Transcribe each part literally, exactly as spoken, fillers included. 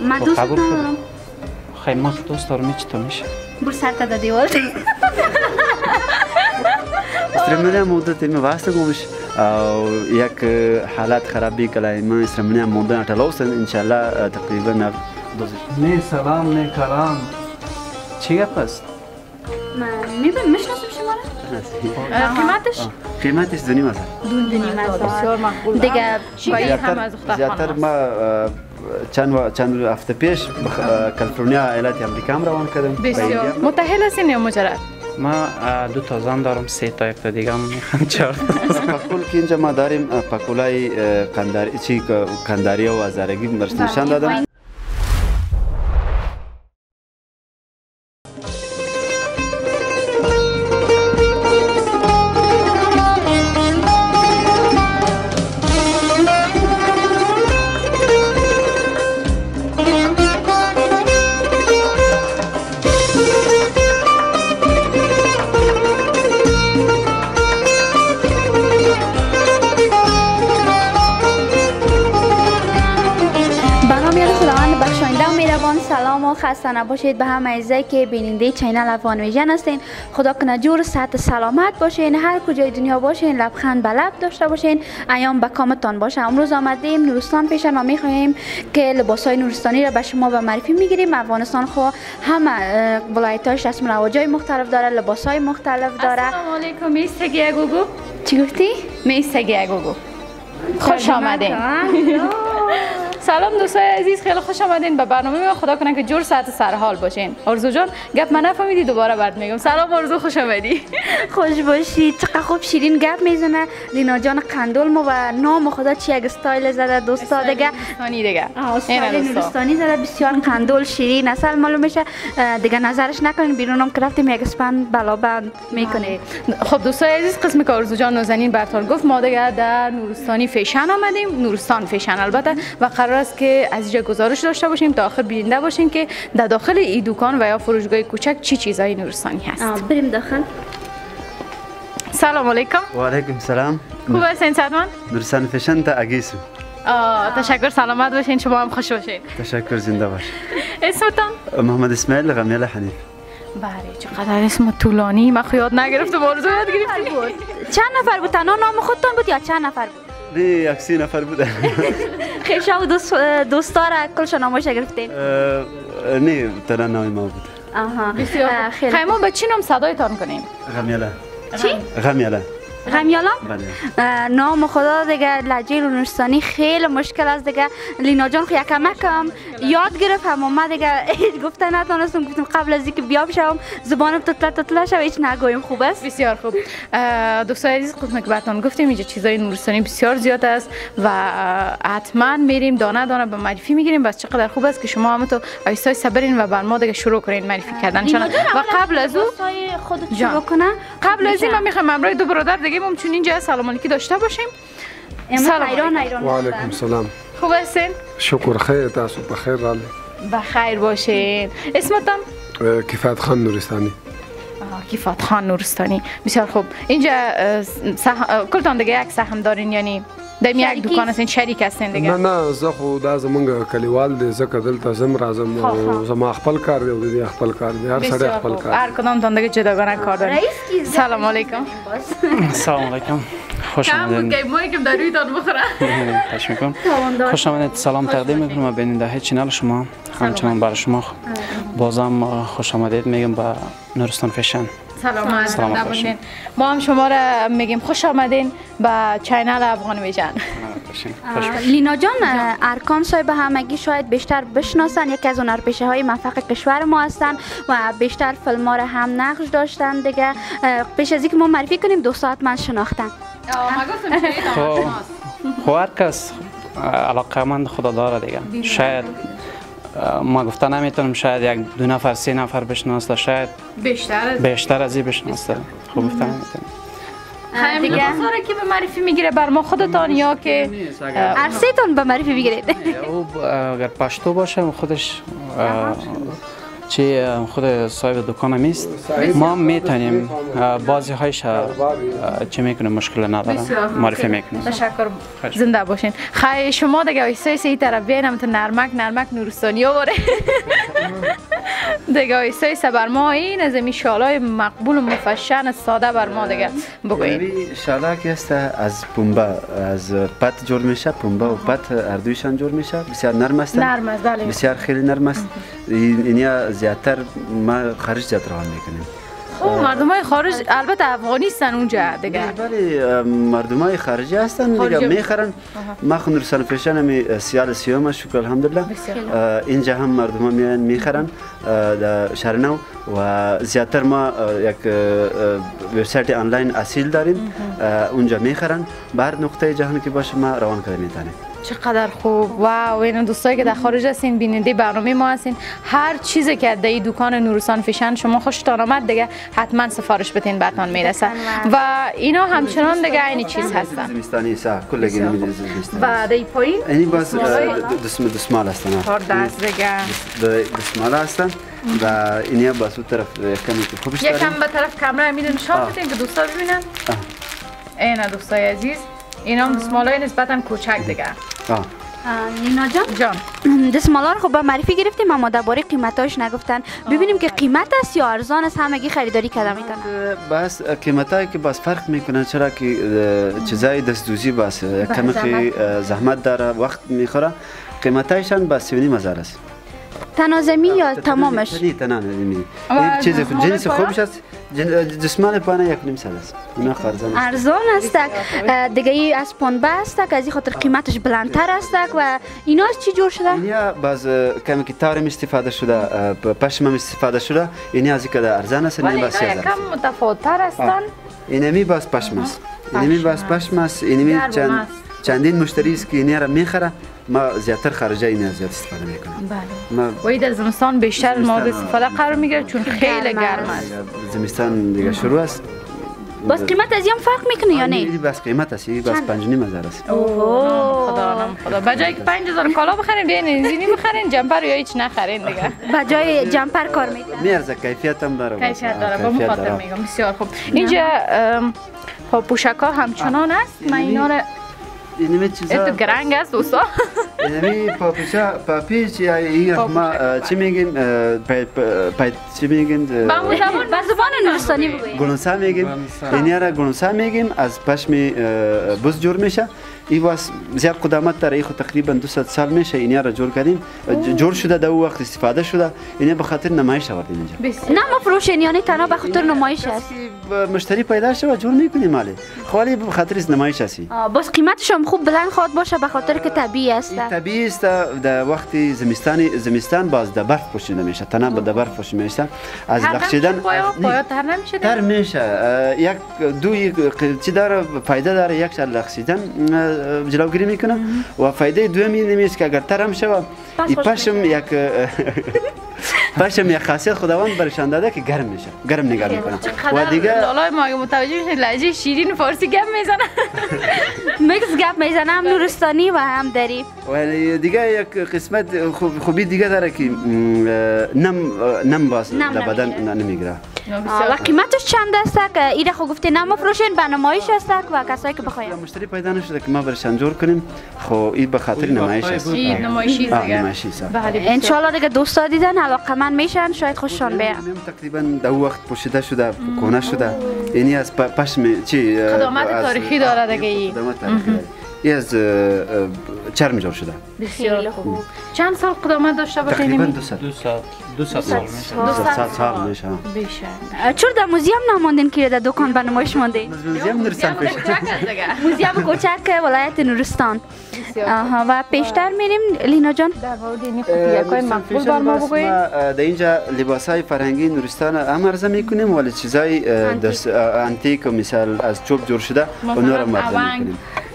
من دوست ندارم. خیلی ما که دوست دارم چی تو میشه؟ بر سر تا دیوار. استرمنیا مدت می واسه گوش یک حالت خرابی کلای ما استرمنیا مدت تلوسن ان شاء الله تقریبا دوزش. نه سلام نه کلام. چی گپ است؟ من میبینم میشناسم شما را؟ قیمتش؟ قیمتش دونی مثلا. دون دونی مثلا. بسیار مقبول. دیگه باید هم از اختر زیادتر ما چند چند هفته پیش کالیفرنیا ایالت امریکا هم روان کردم. بسیار. متأهل هستین یا مجرد؟ ما دو تا زن دارم، سه تا یک تا دیگه هم میخوام چهار تا. پاکول که اینجا ما داریم پاکولای قنداری چی قنداری و هزارگی برش نشان دادم. سلام و خسته نباشید به همه عزیزایی که بیننده چینل افغان ویژن هستین. خدا کنه جور صحت سلامت باشین، هر کجای دنیا باشین لبخند به لب داشته باشین، ایام به کامتان باشه. امروز آمدیم نورستان پیشن و میخواهیم که لباسای نورستانی را به شما به معرفی میگیریم. افغانستان خو همه ولایتاش رسم و رواجای مختلف داره، لباسای مختلف داره. السلام علیکم. میستگی اگوگو. چی گفتی؟ میستگی اگوگو. خوش آمدین. سلام دوستای عزیز، خیلی خوش آمدین به برنامه ما. خدا کنه که جور ساعت سرحال باشین. آرزو جان گپ من نفهمیدی، دوباره برات میگم. سلام آرزو، خوش آمدی. خوش باشی. چقدر خوب شیرین گپ میزنه لینا جان قندول ما و نام خدا چی یک استایل زده دوستا دیگه. نورستانی دیگه. استایل نورستانی زده، بسیار قندول شیرین اصل معلوم میشه دیگه. نظرش نکنین بیرونم که رفتیم یک اسپند بلابند میکنه. خب دوستای عزیز، قسمی که آرزو جان نازنین براتون گفت ما دیگه در نورستانی فیشن آمدیم. نورستان فیشن البته و قرار است که از اینجا گزارش داشته باشیم تا آخر بیننده باشین که در داخل این دکان و یا فروشگاه کوچک چی چیزای نورستانی هست. بریم داخل. سلام علیکم. و علیکم سلام. خوب هستین صحتمند؟ نورستان فیشن تا اگیسو. تشکر، سلامت باشین، شما هم خوش باشین. تشکر، زنده باش. اسمتان؟ محمد اسماعیل غمیله حنیف. بله، چقدر اسم طولانی، من خیال نگرفتم. آرزو یاد گرفتی؟ چند نفر بود؟ تنها نام خودتان بود یا چند نفر بود؟ نه یک سی نفر بودن. خیشا و دوست دوستا را کلش نامش گرفتین؟ نه تنها نام ما بود. آها بسیار خیلی. خیلی ما به چی نام صدایتان کنیم؟ غمیله. چی؟ غمیله. غمیالا؟ بله. نام خدا دیگه لهجه نورستانی خیلی مشکل است دیگه. لینا جان خو یکم کم یاد گرفت، اما ما دیگه گفته نتونستم. گفتم قبل از اینکه بیام شوم زبانم تتلا تتلا شوه هیچ نگویم. خوب است؟ بسیار خوب. دوستای عزیز، قسمت که براتون گفتیم اینجا چیزای نورستانی بسیار زیاد است و حتما میریم دانه دانه به معرفی میگیریم. بس چقدر خوب است که شما هم تو آیستای صبرین و بر ما دیگه شروع کنین معرفی کردن. چون و قبل از او خودت شروع کنه. قبل از این من میخوام امروز دو برادر دیگه ممکن اینجا سلام علیکی داشته باشیم. سلام علیکم. و علیکم سلام. خوب هستین؟ شکر، خیر. تاسو بخیر رالی؟ بخیر باشین. اسمتان؟ کفایت خان نورستانی. کفایت خان نورستانی. بسیار خوب. اینجا سح... کلتان دیگه یک سهم دارین یعنی در یک دکان هستین، شریک هستین دیگه؟ نه نه، زه خو دا زمونږ کلیوال دی، ځکه دلته زم راځم او زما خپل کار دی او د دې خپل کار دی. هر سړی خپل کار. هر کدام تان دیگه جداگانه کار دارین. سلام علیکم. سلام علیکم. خوش آمدید. کم بود که در روی تان بخوره. خوش میکنم. خوش آمدید. سلام تقدیم میکنم به بیننده چینل شما. همچنان برای شما بازم خوش آمدید میگم به نورستان فیشن. سلامت زنده باشین. ما هم شما را میگیم خوش آمدین به چینل افغان ویژن. لینا جان، ارکان صاحب همگی شاید بیشتر بشناسن، یکی از هنرپیشه های موفق کشور ما هستن و بیشتر فیلم ها را هم نقش داشتن دیگه. پیش از اینکه ما معرفی کنیم دو ساعت من شناختن. خب هر کس علاقه مند خدا داره دیگه. شاید ما گفته نمیتونم، شاید یک دو نفر سه نفر بشناسه، شاید بیشتر بیشتر از این بشناسه. خب گفته نمیتونم. همین دیگه بازار کی به معرفی میگیره؟ بر ما خودتان یا که عرصه‌تون به معرفی بگیرید؟ او اگر پشتو باشه خودش چی خود صاحب دکان هم است ما میتونیم بعضی هایش چی میکنیم مشکل نداره معرفی میکنیم. تشکر زنده باشین. خیلی شما دیگه ایسای سی طرف بیاین تو نرمک نرمک نورستانی آوره دیگه ایسای بر ما این از این شالای مقبول و مفشن ساده بر ما دیگه بگوین. شالا که است از پنبه از پت جور میشه، پنبه و پت اردویشان جور میشه، بسیار نرم است. نرم است بله. بسیار خیلی نرم است. اینیا زیادتر ما خارج زیاد روان میکنیم. خب مردمای خارج البته افغانیستان اونجا دیگه. ولی مردمای خارجی هستن دیگه میخرن. ما خود نورستان فیشن می سیال سیوم شکر الحمدلله. اینجا هم مردم میان میخرن در شهر نو و زیادتر ما یک وبسایت آنلاین اصیل داریم اونجا میخرن. بر نقطه جهان که باشه ما روان کردیم میتونیم. چقدر خوب. واو این دوستایی که در خارج هستین بیننده برنامه ما هستین هر چیزی که در این دکان نورستان فیشن شما خوشتان آمد دیگه حتما سفارش بتین براتون میرسه و اینا همچنان دیگه این چیز هستن زمستانی سا کل گیر میدونید زمستانی و در پایین یعنی باز دسم دسمال هستن هر دست دیگه دسمال هستن و اینیا باز اون طرف کمی که خوبش داریم یکم به طرف کامera میدون نشون بدین که دوستا ببینن. اینا دوستای عزیز اینا هم دستمالای نسبتا کوچک دیگه. آه. نینا جان جان دستمالا رو خب به معرفی گرفتیم اما درباره قیمتاش نگفتن. ببینیم که قیمت است یا ارزان است همگی خریداری کردن میتونن. بس قیمتایی که باز فرق میکنه چرا که چیزای دستدوزی باز کمی زحمت داره وقت میخوره قیمتایشان باز سی و نیم هزار است. تنازمی یا تمامش؟ نه تنازمی. این چیز جنس خوبش است. دستمال پانه یک نیم سال است. اونا خارزان است. ارزان است. دیگه ای از پنبه است که از این خاطر قیمتش بلندتر است و اینا از چی جور شده؟ اینیا باز کمی که تارم استفاده شده پشمم استفاده شده اینیا از اینکه ارزان است اینیا باز یکم متفاوت‌تر هستن. اینمی باز پشم است. اینمی باز پشم است. اینمی چند چندین مشتری است که اینیا را میخره ما زیادتر خارجه اینیا زیاد استفاده میکنم. بله. و این در زمستان بیشتر مورد استفاده قرار میگیره چون خیلی گرم است. زمستان دیگه شروع است. باز قیمت از این فرق میکنه یا نه؟ این باز قیمت است. این باز پنج نیم هزار است. اوه خدا نام خدا. بجای که پنج هزار کالا بخرین بیاین اینزینی بخرین جمپر یا هیچ نخرین دیگه. بجای جمپر کار میکنه. میارزه کیفیت هم داره. کیفیت داره. با مخاطر میگم بسیار خوب. اینجا پوشاک‌ها همچنان است. من اینا رو اینمی چیزا ات گرنگ است دوستا. اینمی پاپیشا پاپیچ یا این ما چی میگیم پای چی میگیم با زبان نورستانی بگویید گلونسا میگیم اینیا را گلونسا میگیم از پشم بز جور میشه این واس زیاد قدامت داره این خود تقریبا دویست سال میشه اینیا را جور کردیم جور شده در اون وقت استفاده شده اینیا به خاطر نمایش آوردیم اینجا نه مفروشین یعنی تنها به خاطر نمایش است مشتری پیدا شه و جور میکنیم مالی خالی به خاطر نمایش هستی بس قیمتش هم خوب بلند خواد باشه به خاطر که طبیعی است طبیعی است در وقت زمستانی زمستان باز در برف پوشیده میشه تنها به در برف پوشیده میشه از لخشیدن پایا تر نمیشه تر میشه یک دو چی داره فایده داره یک شل لخشیدن جلوگیری میکنه و فایده دومی اینه که اگر تر هم شوه این پشم یک پشم یک خاصیت خداوند برشان داده که گرم میشه گرم نگاه میکنه و دیگه لالای ما متوجه میشه لهجه شیرین فارسی گپ میزنه میکس گپ میزنه هم نورستانی و هم دری و دیگه یک قسمت خوبی دیگه داره که نم نم باز در بدن نمیگیره و قیمتش چند است که ایره خو گفته نه مفروشین به نمایش است و کسایی که بخواین مشتری پیدا نشده که ما برشان جور کنیم خب این به خاطر نمایش است این نمایشی است ان شاء الله دیگه دوستا دیدن علاقه‌مند میشن شاید خوششان بیاد تقریبا در وقت پوشیده شده کهنه شده یعنی از پشم چی قدامت تاریخی داره دیگه این این از چرم جور شده بسیار خوب چند سال قدامت داشته باشه تقریبا دو سال دو سال سال میشه دو سال سال میشه بیشتر چرا در موزیم نماندین که در دکان به نمایش ماندین موزیم نورستان پیش موزیم کوچک ولایت نورستان و پیشتر میریم لینا جان در مورد این خوبیای مقبول بر ما بگویید در اینجا لباسای فرهنگی نورستان هم عرضه میکنیم ولی چیزای انتیک مثال از چوب جور شده اونها را عرضه میکنیم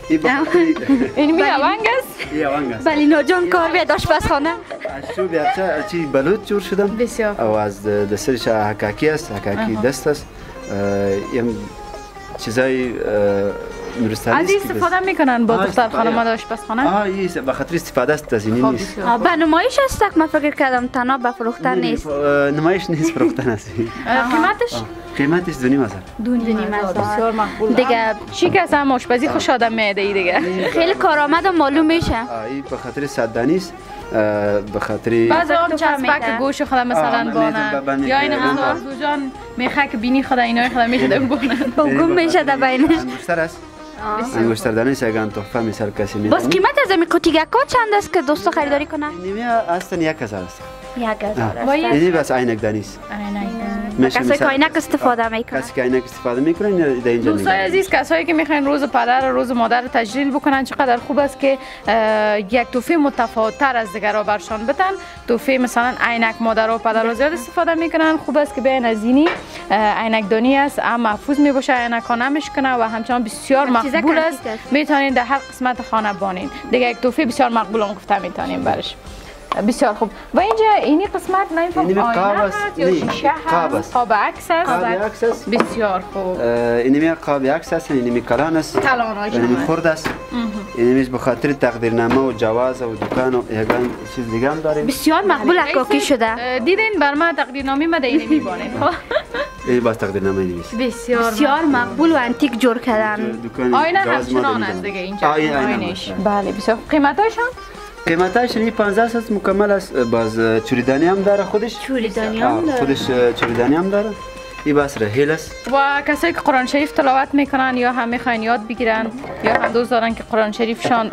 این می اوانگ است؟ این اوانگ است بلی ناجان کار بیاد آشپزخانه از چوب چی بلوط جور شدم بسیار و از دستش حکاکی است حکاکی دست است این چیزای نورستانی از این استفاده میکنن با دختر خانم آشپزخانه؟ آه این به خاطر استفاده است از این نیست. به نمایش است که من فکر کردم تنها به فروختن نیست. نمایش نیست، فروختن است. قیمتش؟ قیمتش دو نیم هزار. دو نیم هزار. بسیار مقبول. دیگه چی که اصلا آشپزی خوش آدم میده دیگه. خیلی کارآمد و معلوم میشه. این به خاطر صددانی است. به خاطر بعضی هم چسبک گوش خود مثلا بانن یا این مثلا دو جان میخه که بینی خود اینا خود میشه دم بانن. گم میشه در بینش. انگشتر است. انگشتر دانش اگه تحفه مثال کسی میده. باز قیمت از این قوطیگکا چند است که دوستا خریداری کنن؟ نیمه اصلا یک هزار است. یک هزار است. اینی بس عینک دانی است. کسی که عینک استفاده میکنه. کسی که عینک استفاده میکنه در اینجا. دوستای عزیز کسایی که میخواین روز پدر و روز مادر رو تجلیل بکنن چقدر خوب است که یک تحفه متفاوت تر از دیگرها برشان بدن. تحفه مثلا عینک مادر و پدر زیاد استفاده میکنن. خوب است که بیاین از اینی عینک دانی است، هم محفوظ میباشه، عینک ها نمیشکنه و همچنان بسیار مقبول است. میتونین در هر قسمت خانه بانین. دیگه یک تحفه بسیار مقبول هم گفته میتونین برش. بسیار خوب. و اینجا اینی قسمت نمیفهم آینه هست یا شیشه هست، قاب عکس است. بسیار خوب. اینی قاب عکس است، اینی کلان است، اینی خرد است. اینی به خاطر تقدیرنامه و جواز و دکان و یگان چیز دیگه هم داریم. بسیار مقبول عکاکی شده. دیدین بر من تقدیرنامه مده اینی میبانید. این باز تقدیرنامه نیست. بسیار بسیار مقبول و انتیک جور کردن. آینه همچنان است دیگه اینجا. آینه‌اش. بله بسیار. قیمتاشون؟ قیمتش این پانزده است، مکمل است. باز چوریدانی هم داره خودش. چوریدانی هم داره. خودش چوریدانی هم داره. این بس رهیل است. و کسایی که قرآن شریف تلاوت میکنن یا هم میخواین یاد بگیرن یا هم دوست دارن که قرآن شریفشان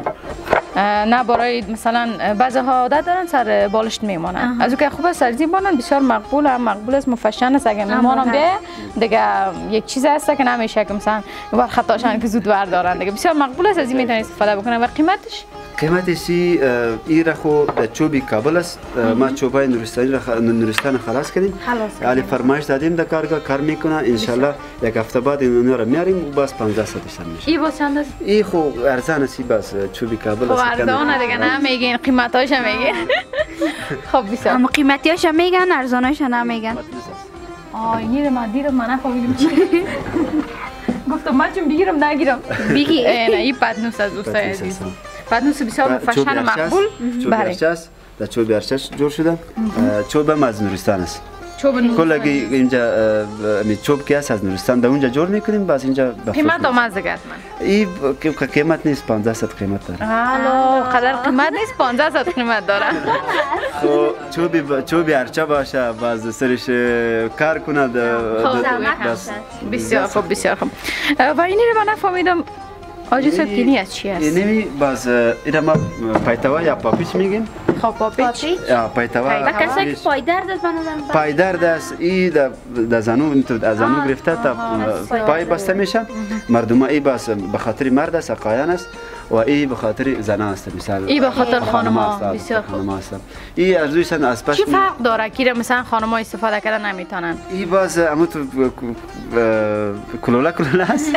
نه برای مثلا بعضی ها عادت دارن سر بالشت میمونن. از اون که خوب است سرزی بانن بسیار مقبول هم مقبول است، مفشن است. اگه میمونم به دیگه یک چیز هست که نمیشه که مثلا بر خطاشن که زود ور دارن دیگه. بسیار مقبول است، از این میتونید استفاده بکنن. و قیمتش قیمتش این را خو چوبی کابل است. ما چوبای نورستانی را نورستان خلاص کردیم. علی فرمایش دادیم در کارگاه کار میکنه. ان شاء الله یک هفته بعد اونها را میاریم و باز پانزده صدش میشه. این باز چند است؟ این خو ارزان است، باز چوبی کابل است. خب ارزانه دیگه نمیگین، قیمتاش میگین. خب بسیار. اما قیمتیاش میگن، ارزانش نمیگن. آه اینی ما دیدم من نفهمیدم چی. گفتم من چون بگیرم نگیرم. بگی. نه این پدنوس از دوستای عزیز. پدنوس بسیار مفشن و مقبول. چوب ارچس، در چوب ارچس جور شده. چوب هم از نورستان است. چوب نورستان. کلا اینجا می چوب که است از نورستان، در اونجا جور میکنیم، باز اینجا قیمت آماز دیگه حتما. این قیمت نیست، پانزده صد قیمت داره. الو قدر قیمت نیست، پانزده صد قیمت داره. خب چوب چوب ارچه باشه، باز سرش کار کنه. بسیار خوب بسیار خوب. و اینی رو من نفهمیدم آجی صد گینی از چی است؟ اینمی باز اینا ما پایتوا یا پاپیچ میگیم. خب پاپیچ؟ یا پایتوا. و کسایی که پایدرد است بنظرم. پایدرد است، این در زانو از زانو گرفته تا پای بسته میشه. مردم ای باز به خاطر مرد است، قایان است و ای به خاطر زن است. مثلا ای به خاطر خانم ها. بسیار خوب. ای ارزوی سن از پس. چی فرق داره که مثلا خانم ها استفاده کردن نمیتونن؟ ای باز امو تو کلوله کلوله است.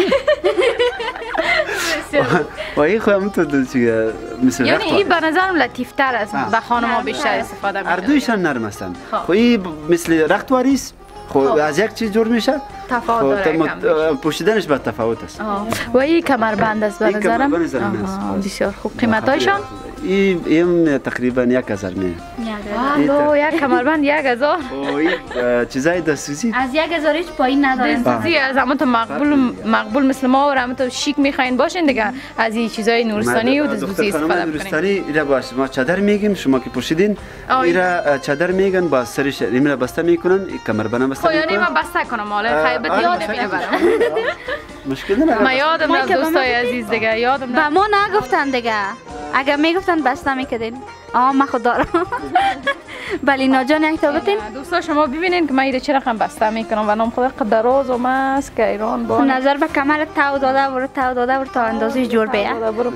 و این خواهم تو چیه مثل یعنی این به نظرم لطیفتر است و خانم ها بیشتر استفاده میکنن. اردویشان نرم هستند. خب این مثل رختواری است. خب از یک چیز جور میشه. تفاوت داره. پوشیدنش با تفاوت است. و این کمربند است به نظرم. بسیار خوب. قیمتایشان؟ این تقریبا یک هزار میه. آلو یک کمربند یک هزار. چیزای دستوزی از یک هزار هیچ پایین ندارن. دستوزی از همون تو مقبول مقبول مثل ما و همون تو شیک میخواین باشین دیگه از این چیزای نورستانی و دستوزی استفاده کنین. نورستانی ایرا باش ما چادر میگیم، شما که پوشیدین ایرا چادر میگن با سرش اینا بسته میکنن، کمربند بسته میکنن. خب یعنی من بسته کنم حالا خیبت یادم میبرم. مشکل نداره. ما یادم رفت دوستای عزیز دیگه یادم به ما نگفتن دیگه. اگر میگفتن بسته میکردین. آه من خود دارم. بلی ناجان یک تا بتین. دوستا شما ببینین که من ایره چه رقم بسته میکنم و نام خدا دراز و ماست که ایران با نظر به کمر تو داده برو تو داده برو تا اندازه جور بیا.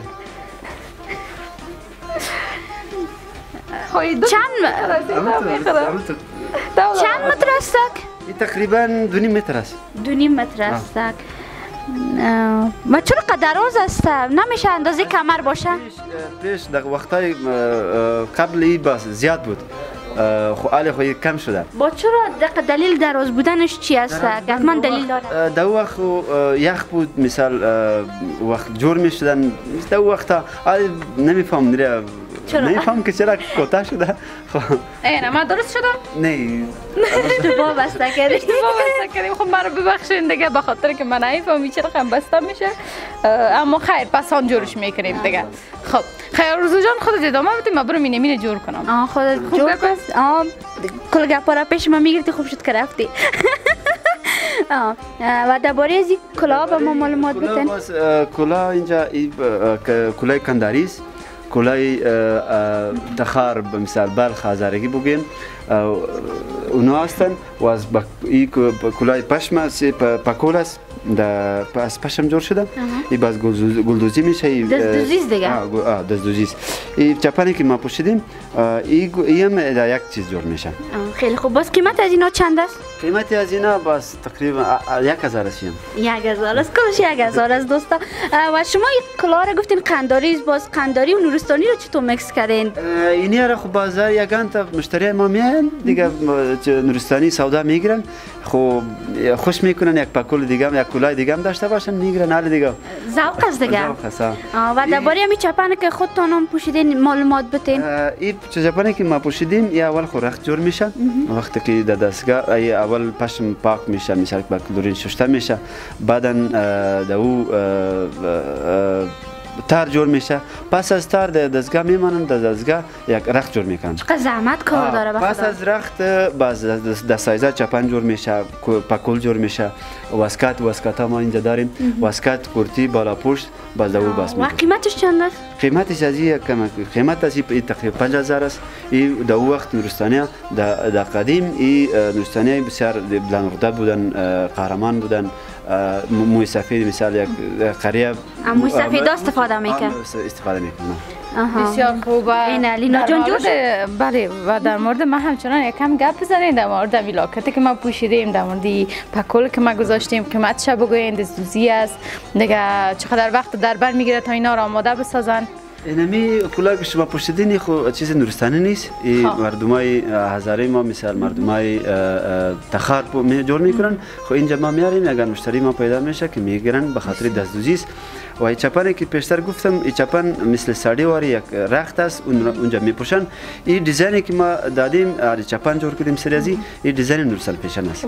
چند چند متر است؟ این تقریبا دو نیم متر است. دو نیم متر است. ما چرا قدراز است؟ نمیشه اندازه کمر باشه؟ پیش در وقتای قبل ای باز زیاد بود. خو آل خو کم شده. با چرا دق دلیل دراز بودنش چی است؟ حتما دلیل داره. دو وقت یخ بود مثال وقت جور میشدن دو وقت آل نمیفهم نره. نمیفهم که چرا کوتاه شده. اینا ما درست شده؟ نه. اشتباه بسته کردیم. اشتباه بسته کردیم. خب مرا ببخشید دیگه به خاطر که من نمیفهمی چرا خم بسته میشه. اما خیر پس آن جورش میکنیم دیگه. خب خیر روزو جان خودت ادامه بدیم من برم اینه مینه جور کنم. آه خودت جور کن. آه کل گپا را پیش من میگرفتی خوب شد که رفتی. و درباره از این کلاه به ما معلومات بدین. کلاه اینجا کلاه کنداری است. کلاه تخار به مثال بلخ هزارگی بگیم اونا هستن و از این کلاه پشم است پاکول است از پشم جور شده این باز گلدوزی میشه دستدوزی است دیگه آه دستدوزی است این چپانی که ما پوشیدیم این هم یک چیز جور میشه خیلی خوب باز قیمت از اینا چند است؟ قیمت از اینا باز تقریبا یک هزار است یک هزار است کلش یک هزار است دوستا و شما این کلاه را گفتین قنداری است باز قنداری و نورستانی رو چطور میکس کردین؟ اینی را خب بازار یگان تا مشتری ما میان دیگه نورستانی سودا میگیرن خب خوش میکنن یک پاکول دیگه هم یک کلاه دیگه هم داشته باشن میگیرن حال دیگه ذوق است دیگه ذوق است و درباره همین چپانی که خودتون هم پوشیدین معلومات بدین این چپانی که ما پوشیدیم یا اول خو رخت جور میشه وقتی که در دستگاه ای اول پشم پاک میشه مثلا با کلورین شسته میشه بعدا دو تار جور میشه پس از تار در دستگاه میمانن در دستگاه یک رخت جور میکنن چقدر زحمت کار داره بخدا پس از رخت باز در سایزه چپن جور میشه پاکول جور میشه واسکات واسکات ما اینجا داریم واسکات کرتی بالا پشت باز دو باز میکنن و قیمتش چند است قیمتش از این قیمت از این تقریبا پنج هزار است این در وقت نورستانی در قدیم این نورستانی بسیار بلندرده بودن قهرمان بودن موی سفید مثال یک قریه موی سفید استفاده میکنه استفاده میکنه بسیار خوبه این لینا جان جوش بله و در مورد ما همچنان یکم گپ بزنید در مورد ویلاکتی که ما پوشیدیم در مورد پاکول که ما گذاشتیم قیمتش بگوین دستدوزی است دیگه چقدر وقت در بر میگیره تا اینا را آماده بسازن اینمی کلاه که شما پوشیدین خو چیز نورستانی نیست این مردمای هزاره ما مثال مردمای تخار می جور میکنن خو اینجا ما میاریم اگر مشتری ما پیدا میشه که میگیرن به خاطر دستدوزی است و این چپانی که پیشتر گفتم این چپن مثل ساڑی واری یک رخت است اونجا میپوشن این دیزاینی که ما دادیم این چپن جور کردیم سریازی این دیزاین نورستان فیشن است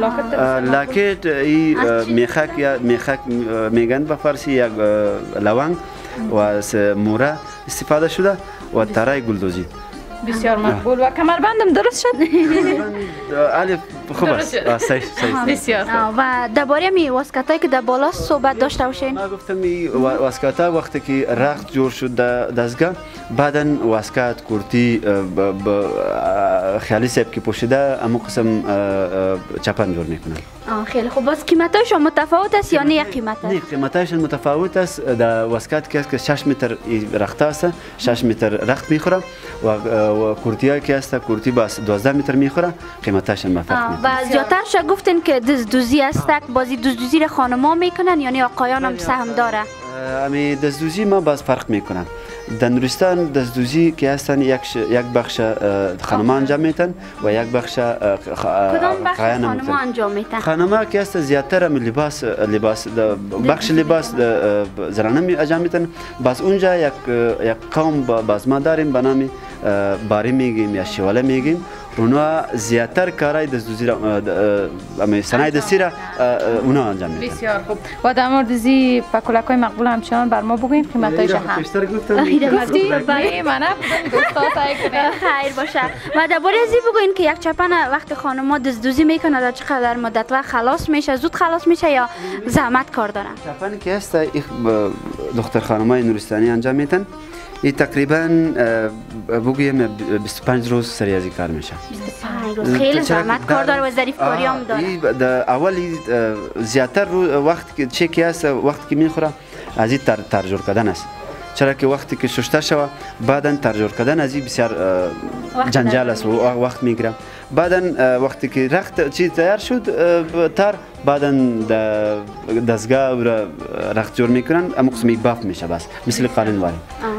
لاکت این میخک یا میخک میگن به فارسی یک لونگ و از موره استفاده شده و ترای گلدوزی بسیار مقبول و کمربندم درست شد الف خوب است بسیار و درباره می واسکتایی که در بالا صحبت داشته باشین ما گفتم واسکتا وقتی که رخت جور شد دستگاه بعدا واسکت کرتی خیالی سب که پوشیده اما قسم چپن جور میکنن خیلی خوب باز قیمتایش متفاوت است یا نه یک قیمت است نه قیمتایش متفاوت است در واسکت که شش متر رخت است شش متر رخت میخوره و کرتی که است کرتی باز دوازده متر میخوره قیمتش هم فرق میکنه و زیادترش گفتین که دزدوزی است بازی دزدوزی را خانم‌ها میکنن یعنی آقایان هم سهم داره امی دزدوزی ما باز فرق میکنن در نورستان دزدوزی که هستن یک یک بخش خانم‌ها انجام میتن و یک بخش کدام بخش خانم‌ها انجام میتن خانم‌ها که است زیادتر می لباس لباس بخش لباس زنانه انجام میتن باز اونجا یک یک قوم باز ما داریم به نام باری میگیم یا شواله میگیم اونا زیادتر کارهای دزدوزی را اما صنایع دستی را اونا انجام میدن بسیار خوب و در مورد زی پاکولکای مقبول همچنان بر ما بگوین قیمتایش هم بیشتر گفتم گفتی بله من دوستا سعی کنه خیر باشه و درباره زی بگوین که یک چپن وقت خانم‌ها دزدوزی میکنه در چقدر مدت و خلاص میشه زود خلاص میشه یا زحمت کار دارن چپن که هست دختر خانم‌های نورستانی انجام میدن این تقریبا بگویم بیست و پنج روز سریازی کار میشه بیست و پنج روز خیلی زحمت کار داره و ظریف کاری هم داره اولی زیادتر وقت که چه که است وقتی که میخوره از این ترجور کردن است چرا که وقتی که شسته شوه بعدا ترجور کردن از این بسیار جنجال است و وقت میگیره بعدا وقتی که رخت چیز تیار شد تر بعدا دستگاه را رخت جور میکنن اما قسمی باف میشه بس مثل قالین واری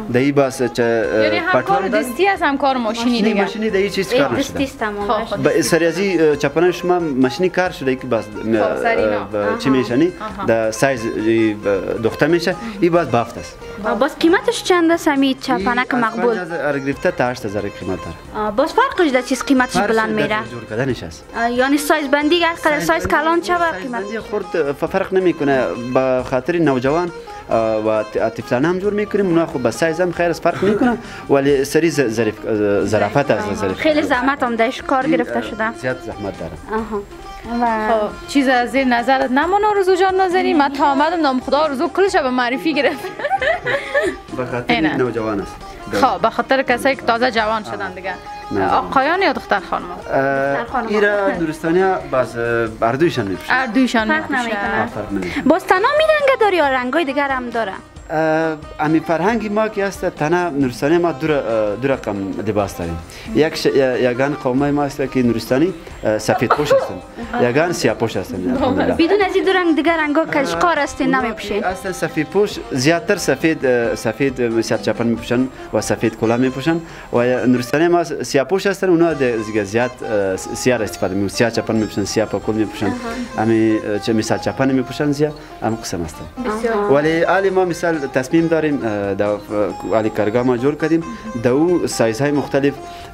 دایی باز یعنی هم کار دستی است هم کار ماشینی دیگه ماشینی دایی چیز کار نشده دستی است تمام با سریازی چپانه شما ماشینی کار شده که باز چی میشنی در سایز دختر میشه این باز بافت است باز قیمتش چند است همین چپانک مقبول از هزار گرفته تا هشت هزار قیمت داره باز فرقش در چیز قیمتش بلند میره جور کردنش است یعنی سایز بندی هر قدر سایز کلان چه قیمت خورد فرق نمیکنه به خاطر نوجوان و طفلانه هم جور میکنیم اونا خب به سایز هم خیر از فرق میکنه ولی سری ظریف ظرافت از ظریف خیلی زحمت هم درش کار گرفته شده زیاد زحمت داره خب چیز از زیر نظرت نمونه آرزو جان ناظری من تا آمدم نام خدا آرزو کلش به معرفی گرفت به خاطر نوجوان است خب به خاطر کسایی که تازه جوان شدن دیگه آقایان یا دختر خانم ایرا نورستانی باز اردویشان میپوشن اردویشان میپوشن باز تنها میرنگه داری یا رنگای دیگر هم داره امی فرهنگی ما که است تنها نورستانی ما دو دو رقم لباس داریم یک یگان قوم ما است که نورستانی سفید پوش هستند یگان سیاه پوش هستند بدون از این دو رنگ دیگر رنگا کشکار است نمیپوشین اصلا سفید پوش زیادتر سفید سفید مثل چپن میپوشن و سفید کلاه میپوشن و نورستانی ما سیاه پوش هستند اونا دیگه زیاد سیاه استفاده میکنن سیاه چپن میپوشن سیاه پاکول میپوشن امی چه مثل چپن میپوشن زیاد هم قسم هستند ولی علی ما مثال تصمیم داریم در علی کارگاه ما جور کردیم دو سایزهای مختلف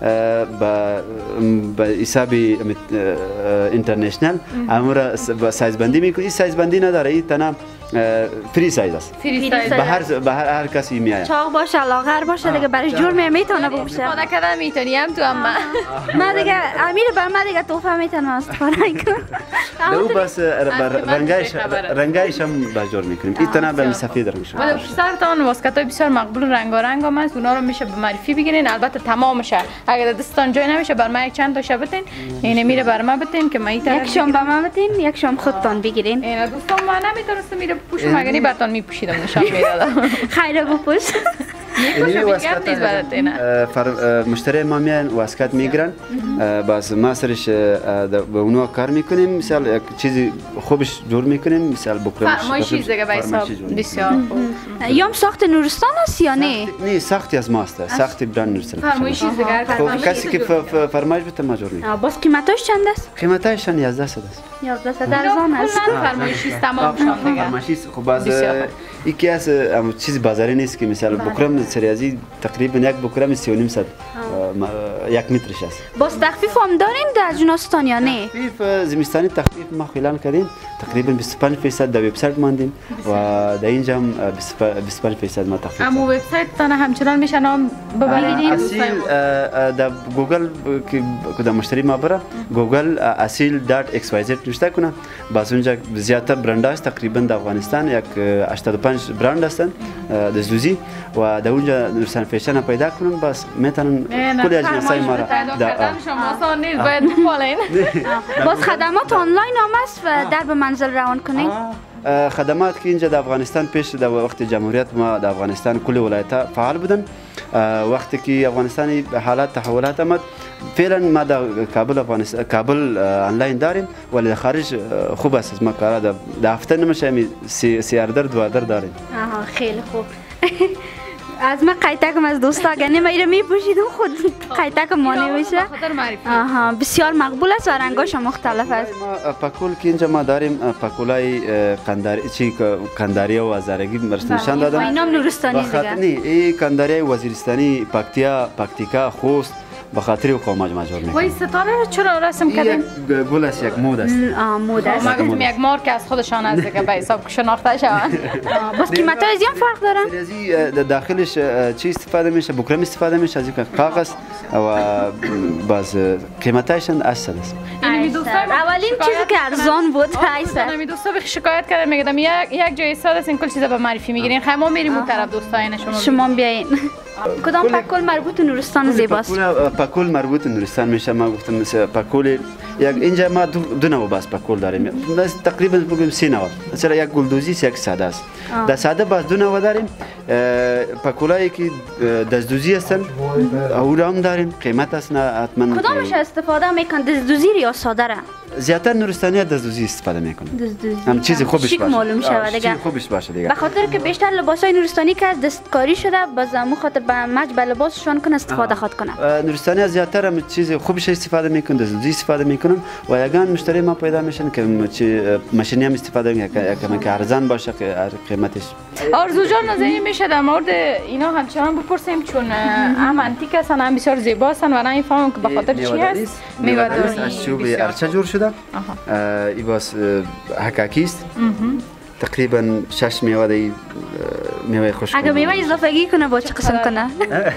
به حساب اینترنشنال امور سایز بندی میکنیم این سایز بندی نداره این تنها فری سایز است فری سایز به هر به هر هر کسی میاد چاق باشه لاغر باشه دیگه برای جور میتونه بپوشه استفاده کردن میتونی هم تو هم ما دیگه امیر بر ما دیگه توفه میتونه استفاده کنه دو بس رنگایش رنگایش هم به جور میکنیم این تنها به سفید رنگ شده ولی سرتان واسکتای بسیار مقبول رنگارنگ هم هست اونا رو میشه به معرفی بگیرین البته تمامشه اگر دستان جای نمیشه بر ما یک چند تا شبتین اینه میره بر ما بتین که ما این یک شام به ما بتین یک شام خودتان بگیرین اینا دوستان ما نمیتونستم میره بپوشم اگر نی براتون میپوشیدم نشان میدادم خیره بپوش اینی واسکت مشتری ما میان واسکت میگیرن باز ما سرش به اونها کار میکنیم مثلا یک چیزی خوبش جور میکنیم مثلا بکرمش فرمایشی دیگه به حساب بسیار خوب یام ساخت نورستان است یا نه نه ساختی از ماست ساختی برند نورستان فرمایشی دیگه خب کسی که فرمایش بده ما جور میکنیم باز قیمتش چند است قیمتش یازده صد است یازده صد ارزان است فرمایشی تمام شون دیگه فرمایشی خب باز یکی از چیز بازاری نیست که مثلا بکرم سریازی تقریبا یک بکرم سی و نیم صد یک مترش است باز تخفیف هم داریم در جنوستان یا نه تخفیف زمستانی تخفیف ما اعلان کردیم تقریبا بیست و پنج درصد در وبسایت ماندیم و در اینجا هم بیست و پنج درصد ما تخفیف اما وبسایت تان همچنان میشه نام ببینید اصیل در گوگل که در مشتری ما بره گوگل اصیل دات ایکس وای زد نوشته کنه باز اونجا زیادتر برند است تقریبا در افغانستان یک هشتاد و پنج برند هستند در زوزی و در اونجا نورستان فیشن پیدا کنن باز میتونن کل اجناسای ما را در شما آسان نیست باید بفالین باز خدمات آنلاین هم است و در به منزل روان کنین خدمات که اینجا در افغانستان پیش در وقت جمهوریت ما در افغانستان کل ولایت‌ها فعال بودن وقتی که افغانستان حالات تحولات آمد فعلا ما در کابل افغانستان کابل آنلاین داریم ولی خارج خوب است ما کارا در هفته نمیشه سی سیاردر دوادر داریم خیلی خوب از من قیتکم از دوستا گنه ما ایره میپوشیدم خود قیتکم مانع میشه آها بسیار مقبول است و رنگاش مختلف است ما پاکول که اینجا ما داریم پاکولای قنداری چی قنداری و هزارگی مرسنشان دادم اینام نورستانی دیگه نه این قنداری وزیرستانی پکتیا پکتیکا خوست به خاطر قوم مجبور میکنم وای ستاره چرا رسم کردیم گل است یک مود است آ مود است ما گفتم یک مارک از خودشان از دیگه به حساب شناخته شوند بس قیمت‌ها زیاد فرق داره سریازی داخلش چی استفاده میشه بکرم استفاده میشه از کاغذ و باز قیمتش اصل است اولین چیزی که ارزان بود هست نمی دوستا به شکایت کردن میگم یک یک جای ساده این کل چیزا به معرفی میگیرین خما میریم اون طرف دوستاینشون شما بیاین کدام پکول مربوط نورستان زیباست؟ پکول مربوط نورستان میشه. ما گفتم مثلا پکول یک اینجا ما دو, دو نوع باز پکول داریم. بس تقریبا بگیم سه نوع. مثلا یک گلدوزی است یک ساده است. در ساده باز دو نوع داریم. پکولایی که دزدوزی هستن او را هم داریم. قیمت است نه حتما. کدامش استفاده میکن دزدوزی یا ساده را؟ زیاتر نورستانی دزدوزی استفاده میکنن. دزدوزی. هم چیزی خوبش باشه. معلوم شود دیگه. چیز خوبش باشه دیگه. به خاطر که بیشتر لباسای نورستانی که از دستکاری شده باز مو خاطر به مج به لباسشون کن استفاده خود کنن. نورستانی زیاتر هم چیز خوبش استفاده میکنن، دزدوزی استفاده میکنن و یگان مشتری ما پیدا میشن که چی ماشینی هم استفاده میکنن که ارزان باشه که قیمتش. آرزو جان نظری میشه در مورد اینا همچنان بپرسیم چون هم انتیک هستن هم بسیار زیبا هستن و نه فهمم که به خاطر چی هست. میوه‌داری از چوب ارچه جور شده. این باز حکاکی است. تقریبا شش میوه دی میوه خشک. اگه میوه اضافه‌گی کنه با چه قسم کنه؟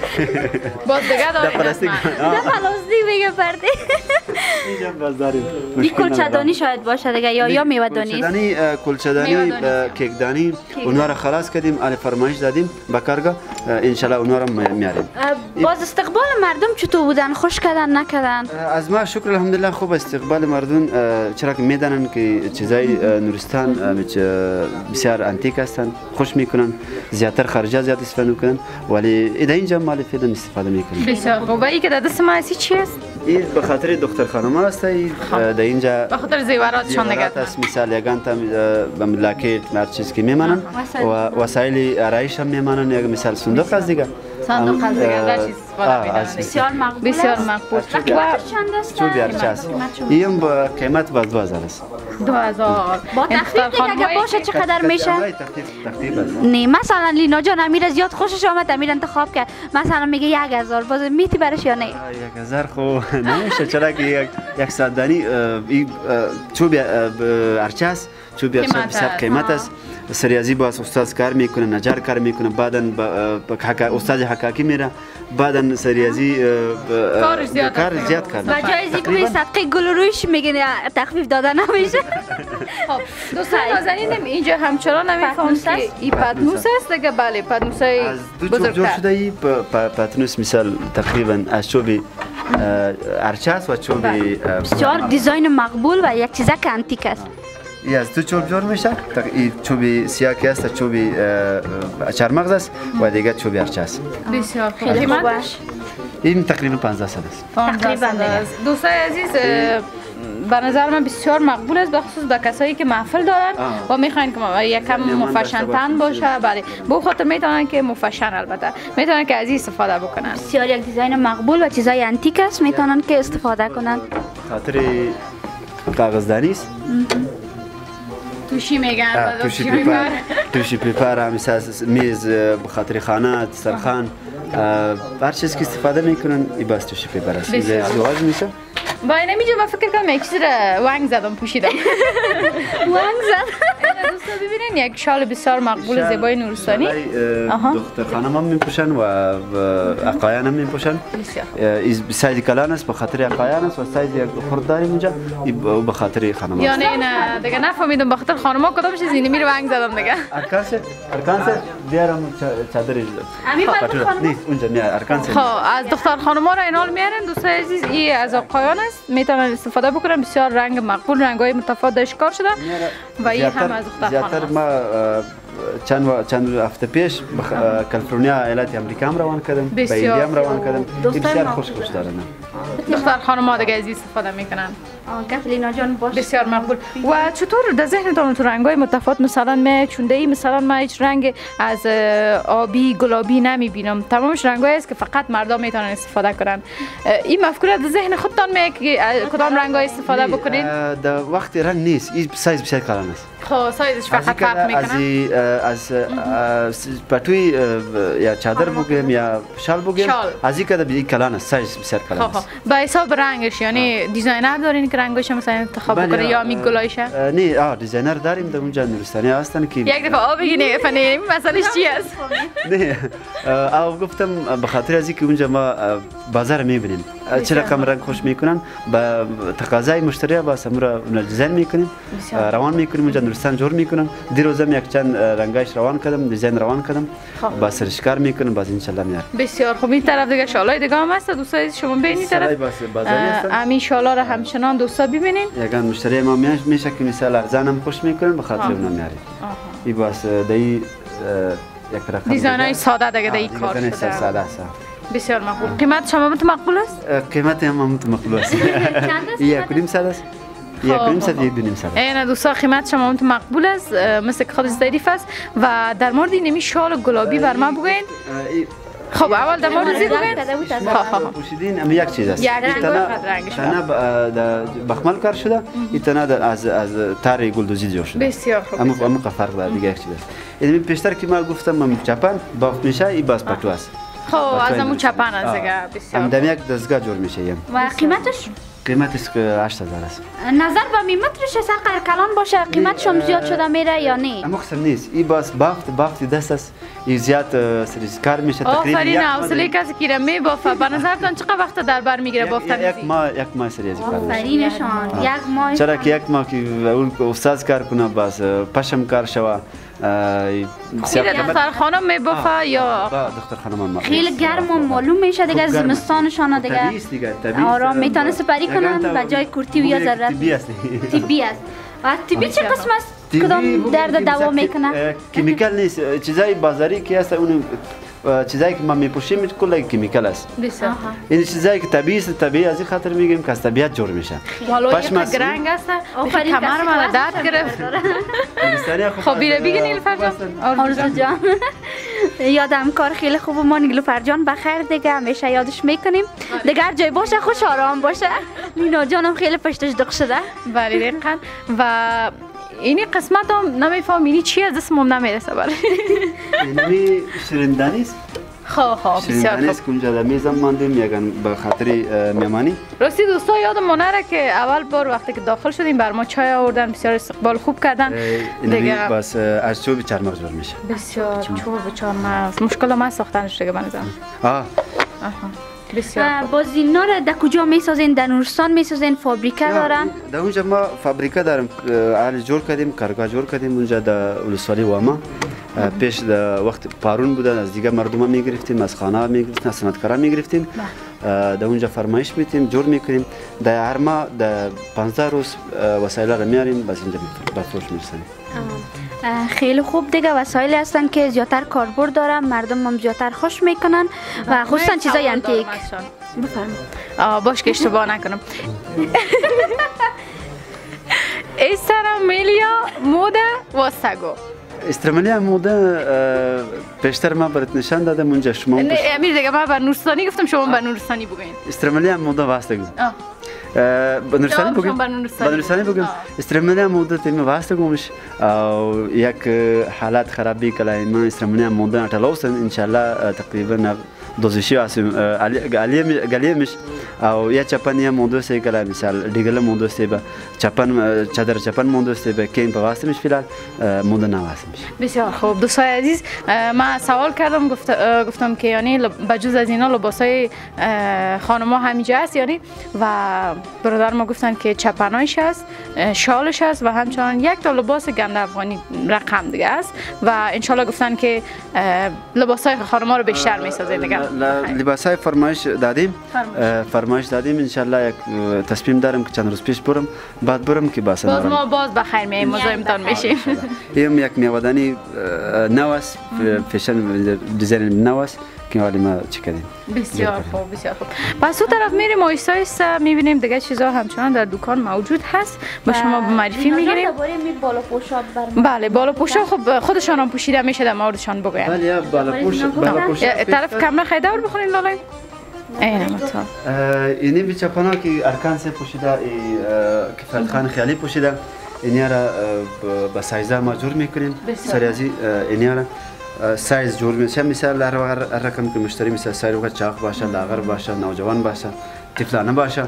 باز دیگه داریم. پلاستیک. ده پلاستیک میگه پرده. اینجا باز داریم. این کلچه‌دانی شاید باشه دیگه یا یا میوه‌دانی. کلچه‌دانی کلچه‌دانی کیکدانی اونها را خلاص کردیم، آل فرمایش دادیم به کارگاه. ان شاء الله اونها را میاریم. باز استقبال مردم چطور بودن؟ خوش کردن نکردن؟ از ما شکر الحمدلله خوب استقبال مردم، چرا که میدانن که چیزای نورستان بسیار انتیک هستند، خوش میکنن، زیاتر خارجه زیاد استفاده میکنن ولی ایده اینجا مال فعلا استفاده میکنن. بسیار خوبه. این که در دست ما هستی چی است؟ این به خاطر دختر خانم است. این در اینجا به خاطر زیوراتشان نگاه است. مثال یگان تا به ملاکه هر چیز که میمانن و وسایل آرایش هم میمانن. یک مثال صندوق است دیگه. صندوق از دیگه در چیز استفاده می‌کنن. بسیار مقبول. بسیار مقبول. چند است؟ چوب ارچه است. این با قیمت باز دو هزار است. دو هزار. با تخفیف دیگه اگه باشه چقدر میشه؟ تخفیف است. نه مثلا لینا جان امیر زیاد خوشش آمد امیر انتخاب کرد مثلا میگه یک هزار باز میتی برش یا نه؟ یک هزار خو نمیشه چرا که یک یک سادانی این چوب ارچه است. چوب ارچه بسیار قیمت است. سریازی با استاد کار میکنه، نجار کار میکنه، بعداً با استاد حکاکی میره، بعداً سریازی کار زیاد کار زیاد کرد. و جایزی که صدقه گل رویش میگه تخفیف داده نمیشه. خب دوستان نازنین اینجا همچنان نمیفهمم که این پتنوس است دیگه. بله پتنوسای بزرگتر جور شده. این پتنوس مثال تقریبا از چوب ارچه است و چوب بسیار دیزاین مقبول و یک چیزه که انتیک است. ای از دو چوب جور میشه. این چوب سیاه که است چوب چرمغز است و دیگه چوب ارچه است. بسیار خیلی قیمتش این تقریبا پانزده صد است. تقریبا دوستان عزیز به نظر من بسیار مقبول است به خصوص به کسایی که محفل دارن و میخواین که یکم مفشن تن باشه. بله به خاطر میتونن که مفشن البته میتونن که از این استفاده بکنن. بسیار یک دیزاین مقبول و چیزای انتیک است میتونن که استفاده کنن. خاطر کاغذدانی است. توشی میگن توشی پیپر توشی پیپر هم میز به خاطر خانه دسترخوان هر چیز که استفاده میکنن این باز توشی پیپر است. زواج میشه. با این نمیجه من فکر کنم یک چیز را ونگ زدم پوشیدم. ونگ زدم. دوستا ببینین یک شال بسیار مقبول زیبای نورستانی. دختر خانم هم میپوشن و اقایان هم میپوشن. این سایز کلان است به خاطر اقایان است و سایز یک خرد داریم اینجا به خاطر خانم. یعنی نه دیگه نفهمیدم به خاطر خانم‌ها کدام چیز اینی میره ونگ زدم دیگه. ارکانس ارکانس بیارم چادر. همین برای خانم نیست اونجا نه ارکانس. خب از دختر خانم‌ها را اینال میارن دوستان عزیز. این از اقایان میتونن استفاده بکنن. بسیار رنگ مقبول رنگ‌های متفاوت داشت کار شده و این هم از دختر خانم. ما چند چند هفته پیش به کالیفرنیا ایالت آمریکا هم روان کردم، به ایندیا هم روان کردم. بسیار خوش خوش دارن. دختر خانم‌ها دیگه از استفاده میکنن. لینا جان باش. بسیار مقبول. و چطور در ذهنتون تو رنگ‌های متفاوت مثلا من چونده ای مثلا ما هیچ رنگ از آبی گلابی نمیبینم. تمامش رنگ‌هایی است که فقط مردم میتونن استفاده کنن. این مفکوره در ذهن خودتان میاد که کدام رنگ‌های استفاده بکنید؟ در وقت رنگ نیست. این سایز بسیار کلان است. خب سایزش فقط فرق میکنه. از از پتوی یا چادر بگیم یا شال بگیم از این که در کلان است. سایز بسیار کلان است. به حساب رنگش یعنی دیزاینر دارین که رنگش مثلا انتخاب کنه یا می گلایش؟ نه آه دیزاینر داریم در اونجا نورستانی هستن که یک دفعه آب بگین فنی مسئلهش چی است؟ نه آه گفتم به خاطر از اینکه اونجا ما بازار میبینیم چه رقم رنگ خوش میکنن با تقاضای مشتری با سمرا دیزاین میکنیم روان میکنیم اونجا نورستان جور میکنن دیروزم یک چند رنگایش روان کردم دیزاین روان کردم با سرشکار میکنم باز ان شاء الله میارم. بسیار خوب. این طرف دیگه شالای دیگه هم هست دوستای شما ببینید طرف همین شالا رو همچنان دوستا ببینین. یگان مشتری ما میشه که مثلا ارزانم خوش میکنن به خاطر اونم میاریم. این باز دایی یک رقم دیزاینای ساده دیگه دایی کار شده. ساده است. بسیار مقبول. قیمت شما مت مقبول است؟ قیمت هم مت مقبول است. یک کدیم سال است؟ یک کدیم سال یک دونیم سال. این دوستا قیمت شما مت مقبول است مثل که خودش ظریف است و در مورد اینمی شال گلابی بر ما بگوین. خب اول در مورد زی بگوین. خب پوشیدین اما یک چیز است. تنها بخمل کار شده. این تنها از از تار گلدوزی جوش شده. بسیار خوب. اما اما فرق داره دیگه یک چیز است. این پیشتر که ما گفتم من چپن بافت میشه این باز پتو است. خب از همون چپن است دیگه بسیار. ام دم یک دستگاه جور میشه یم. و قیمتش؟ قیمتش هشت هزار است. نظر به میمترش سر کلان باشه قیمتش هم زیاد شده میره یا نه؟ اما قسم نیست. این باز بافت بافت دست است. این زیاد سریزکار میشه تقریبا. آفرین حوصله کسی که می بافه. به نظرتان چقدر وقت در بر میگیره بافتن؟ یک ماه یک ماه سریز کار. آفرینشان یک ماه. چرا که یک ماه که اون استاد کار کنه باز پشم کار شوه. خیلی دختر خانم می بافه یا دختر خانم ما خیلی گرم و معلوم میشه دیگه زمستانشان دیگه آرام میتونه سپری کنن به جای کورتی و یا ضرورت طبی است طبی است و طبی چه قسم است کدام درد دوا میکنه کیمیکال نیست چیزای بازاری که هست اون چیزایی که ما میپوشیم کلا کیمیکال است این چیزایی که طبیعی است طبیعی از این خاطر میگیم که از طبیعت جور میشه پاش گرنگ است کمر ما درد گرفت خب بیره بگین نیلوفر جان آرزو جان یادم کار خیلی خوب ما نیلوفر جان بخیر دیگه همیشه یادش میکنیم دیگه هر جای باشه خوش آرام باشه لینا جانم خیلی پشتش دق شده بله دقیقاً و اینی قسمت هم نمیفهم اینی چی از اسمم نمیرسه برای اینی شیرندانی است خواه خواه بسیار خوب است که اونجا در میزم ماندیم یکن به خاطر میمانی راستی دوستا یادم مانره که اول بار وقتی که داخل شدیم بر ما چای آوردن بسیار استقبال خوب کردن دیگه بس از چوب چرمغز جور میشه بسیار چوب چرمغز مشکل ما ساختنش دیگه بنظرم آه بسیار باز اینا را در کجا میسازین؟ در نورستان میسازین؟ فابریکه دارن؟ در اونجا ما فابریکه داریم حال جور کردیم کارگاه جور کردیم اونجا در ولسوالی واما پیش در وقت پارون بودن از دیگه مردم میگرفتیم از خانه میگرفتیم از صنعتکارا میگرفتیم در اونجا فرمایش میتیم جور میکنیم در هر ماه در پانزده روز وسایل را میاریم بس اینجا به فروش میرسونیم خیلی خوب دیگه وسایلی هستن که زیادتر کاربرد دارن مردم هم زیادتر خوش میکنن و خصوصا چیزای انتیک بفرمایید باش که اشتباه نکنم استراملیا موده واسگو استراملیا موده پیشتر ما برات نشان دادم اونجا شما نه امیر دیگه ما بر نورستانی گفتم شما بر نورستانی بگین استراملیا موده واسگو به نورستانی بگیم به نورستانی بگیم استراملیا موده تیم واسه گمش او یک حالت خرابی کلای ما استراملیا موده اتلوسن ان شاء الله تقریبا دوزشی اسم گالیم گالیمش او یا چپنیا موده سه کلای مثال دیگه موده سه به چپن چادر چپن موده سه به کین په واسه مش فعلا موده نه واسه مش بسیار خوب دوستای عزیز ما سوال کردم گفت گفتم که یعنی بجز از اینا لباسای خانم‌ها همینجا هست یعنی و برادر ما گفتن که چپنایش هست شالش هست و همچنان یک تا لباس گند افغانی رقم دیگه است و انشالله گفتن که لباسای خانم‌ها رو بیشتر میسازن دیگه لباسای فرمایش دادیم فرمایش دادیم انشالله یک تصمیم دارم که چند روز پیش برم بعد برم که باز باز ما باز بخیر میایم مزاحمتان میشیم این یک میوادنی نواس فشن دیزاین نواس که حالی ما چی کردیم بسیار خوب بسیار خوب پس اون طرف میریم آیسته آیسته میبینیم دیگه چیزا همچنان در دکان موجود هست با شما به معرفی میگیریم بالا پوشا بله بالا پوشا خب خودشان هم پوشیده میشه در موردشان بگوین بله بالا پوش بالا پوش طرف کامرا خیلی دور بخونین لاله اینه مطمئن اینی به چپانا که ارکان سه پوشیده کفایت خان خیالی پوشیده اینی را با سایزا ما جور میکنیم سریازی اینی را سایز جور میشه مثال هر رقم که مشتری مثل سایز وقت چاق باشه لاغر باشه نوجوان باشه طفلانه باشه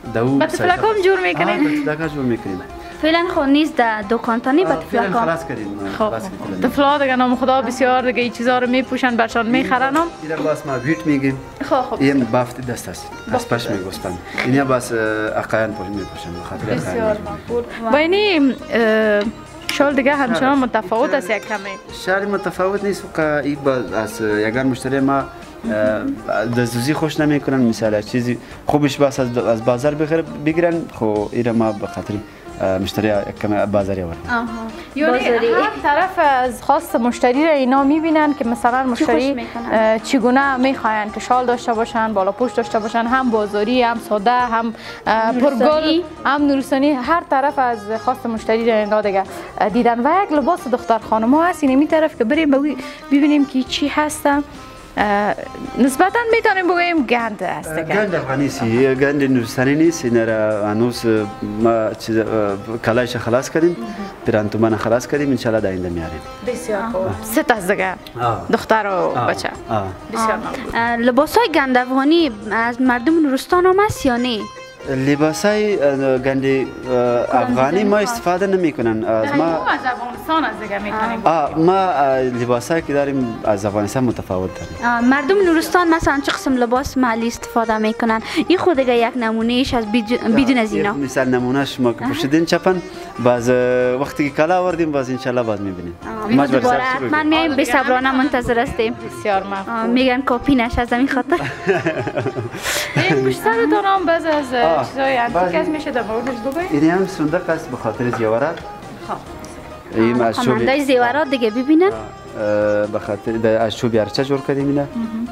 دو با تفلکام جور میکنین؟ تفلکا جور میکنیم. فعلا خو نیست در دکانتانی با تفلکام. خلاص کردیم. خب تفلا دیگه نام خدا بسیار دیگه این چیزا رو میپوشن برشان میخرن هم. اینا باز ما ویت میگیم. خب خب. این بافت دست است. از پشم گوسفند. اینا باز اقیان پوش میپوشن بخاطر بسیار مقبول. با اینی شال دیگه همچنان متفاوت است یک کمی. شال متفاوت نیست که این باز از یگان مشتری ما دزدوزی خوش نمیکنن مثلا چیزی خوبش بس از از بازار بگیرن خو اینا ما به خاطر مشتری کم بازاری ورد. آها. یعنی هر طرف از خواست مشتری را اینا میبینن که مثلا مشتری چگونه میخواین که شال داشته باشن، بالا پوش داشته باشن، هم بازاری، هم ساده، هم پرگل، هم نورستانی، هر طرف از خواست مشتری را اینا دیگه دیدن. و یک لباس دختر خانم ها هست این طرف که بریم ببینیم که چی هست. نسبتا میتونیم بگوییم گند است دیگه. گند افغانی سی، گند نورستانی نیست. اینا را هنوز ما چیز کلایش خلاص کردیم، پیرانتومان خلاص کردیم، ان شاء الله داینده میاریم. بسیار خوب. سه تا دیگه دختر و بچه. بسیار ممنون. لباسای گند افغانی از مردم نورستان هم است یا نه؟ لباسای گند افغانی ما استفاده نمیکنن. از ما از افغانستان از دیگه میکنیم. ما لباسایی که داریم از افغانستان متفاوت داریم. مردم نورستان مثلا چه قسم لباس محلی استفاده میکنن؟ این خود دیگه یک نمونهش از بدون از اینا. مثال نمونه شما که پوشیدین چپن باز وقتی که کلا آوردیم باز ان شاء الله باز میبینیم. ما دوباره حتما میایم به صبرانه منتظر هستیم. بسیار ممنون. میگن کپی نشه از این خاطر. این پشتتون هم باز از چیزای انتیک از میشه در موردش بگویید؟ این هم صندوق است به خاطر زیورات. خب این از چوب زیورات دیگه ببینن. به خاطر از چوب ارچه جور کردیم اینا.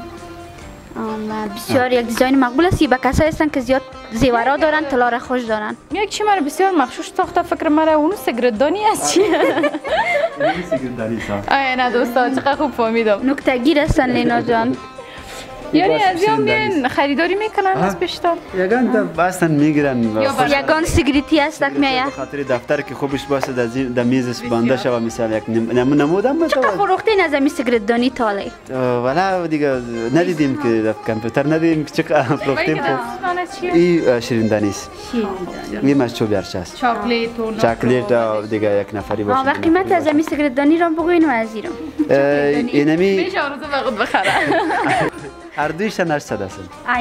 بسیار یک دیزاین مقبول است. به کسایی هستن که زیاد زیورات دارن، طلا را خوش دارن. یک چی مرا بسیار مخشوش ساخته فکر مرا اونو سگردانی است چی؟ این سگردانی است. آیا نه دوستا چقدر خوب فهمیدم. نکته گیر هستن لینا جان. یعنی از یا میان خریداری میکنن از پیشتان؟ یگان تا باستن میگیرن. یگان سیگریتی است که میایه. به خاطر دفتر که خوبش باشه در میز بنده شوه مثال یک نمودم بده. چقدر فروختین از این سیگریتدانی تاله؟ ولی دیگه ندیدیم که در کامپیوتر ندیدیم که چقدر فروختیم. این شیریندانی است. شیریندانی. این مشروب ارچه است. چاکلیت و چاکلیت دیگه یک نفری باشه. و قیمت از این سیگریتدانی را بگوین و از ایران. اینمی. میشه آرزو بخود بخره. هر دویش هشتصد است.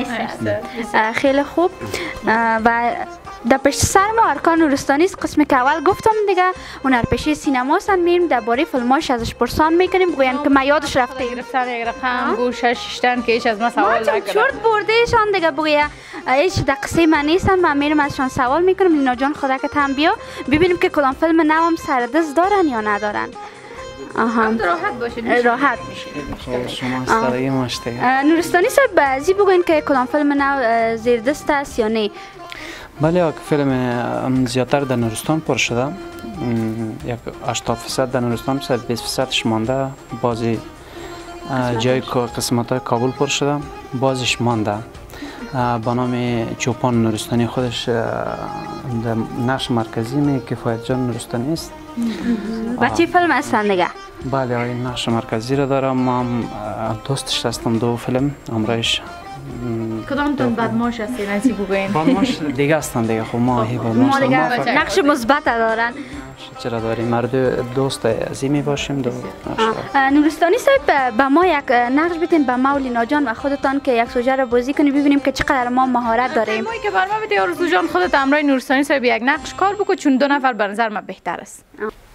خیلی خوب. و در پشت سر ما ارکان نورستانی است. قسمی که اول گفتم دیگه هنرپیشه سینما هستن، میریم درباره فیلماش ازش پرسان میکنیم، بگوین که ما یادش رفته گرفتن یک رقم گوشش ششتن که ایش از ما سوال نکردن. ما چرت بردهشان دیگه بگویه ایش در قصه من نیستن. من میرم ازشان سوال میکنم. لینا جان خدا که هم بیا ببینیم که کدام فیلم نوم سردست دارن یا ندارن. آها راحت باشید. راحت میشید. شما استادی ماشته. نورستانی صاحب بعضی بگوین که کدام فیلم نو زیردست است یا نه؟ بله یک فیلم زیادتر در نورستان پر شده. یک هشتاد درصد در نورستان بیست درصدش مانده. بازی جای قسمت های کابل پر شده. بازش مانده. با نام چوپان نورستانی خودش در نقش مرکزی می کفایت جان نورستانی است. بچه فیلم هستن دیگه؟ بله این نقش مرکزی را دارم. ما دوستش هستم دو فیلم امرایش. کدام تون بدماش هستین از این بگوین؟ بدماش دیگه هستن دیگه. خب ما هی بدماش ما دیگه نقش مثبت دارن. چرا داریم مرد دوست عظیمی باشیم دو. نورستانی صاحب به ما یک نقش بدین به ما و لینا جان و خودتان که یک سوژه رو بازی کنید ببینیم که چقدر ما مهارت داریم. ما که بر ما بدی آرزو جان خودت امرای نورستانی صاحب یک نقش کار بکن چون دو نفر به نظر من بهتر است.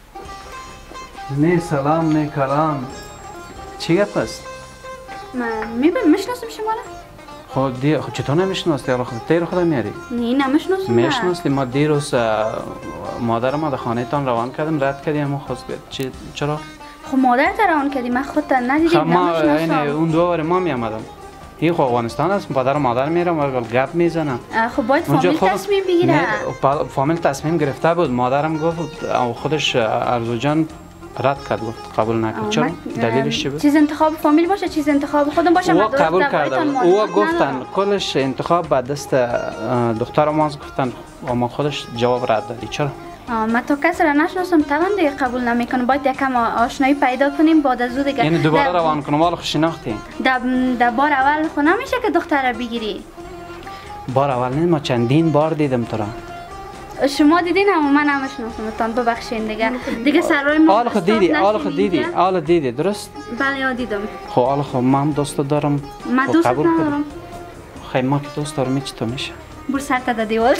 نه سلام نه کلام. چی گپ است؟ من میبینم میشناسم شما را؟ خب دی خب چطور نمیشناسی؟ حالا خودت تیر خودت میاری؟ نه نمیشناسم. میشناسی ما دیروز مادر ما در خانه تان روان کردیم رد کردیم اما خواست چی چرا؟ خب مادر تا روان کردیم من خودت ندیدم. خب ما این اون دو بار ما میامدم. این خب افغانستان است پدر و مادر میرم و گپ میزنم. خب باید فامیل تصمیم بگیره. فامیل تصمیم گرفته بود. مادرم گفت خودش ارزو جان رد کرد گفت قبول نکرد. چرا؟ دلیلش چی بود؟ چیز انتخاب فامیل باشه چیز انتخاب خودم باشه. او قبول کردم. او گفتن کلش انتخاب بعد دست دختر ما گفتن اما خودش جواب رد دادی. چرا؟ ما تو کس را نشناسم طبعا دیگه قبول نمیکنم. باید یکم آشنایی پیدا کنیم بعد از او دیگه. یعنی دوباره روان کنم حالا شناختی؟ در بار اول خو نمیشه که دختر را بگیری. بار اول نیست، ما چندین بار دیدم تو را. شما دیدین اما من نمیشناسمتان، ببخشین دیگه. دیگه سرای ما حالا خود دیدی، حالا خود دیدی، حالا دیدی درست؟ بله دیدم. خب حالا خب من دوست دارم. من دوست ندارم. خیلی ما که دوست دارم چی تو میشه؟ بر سر تا دیوار.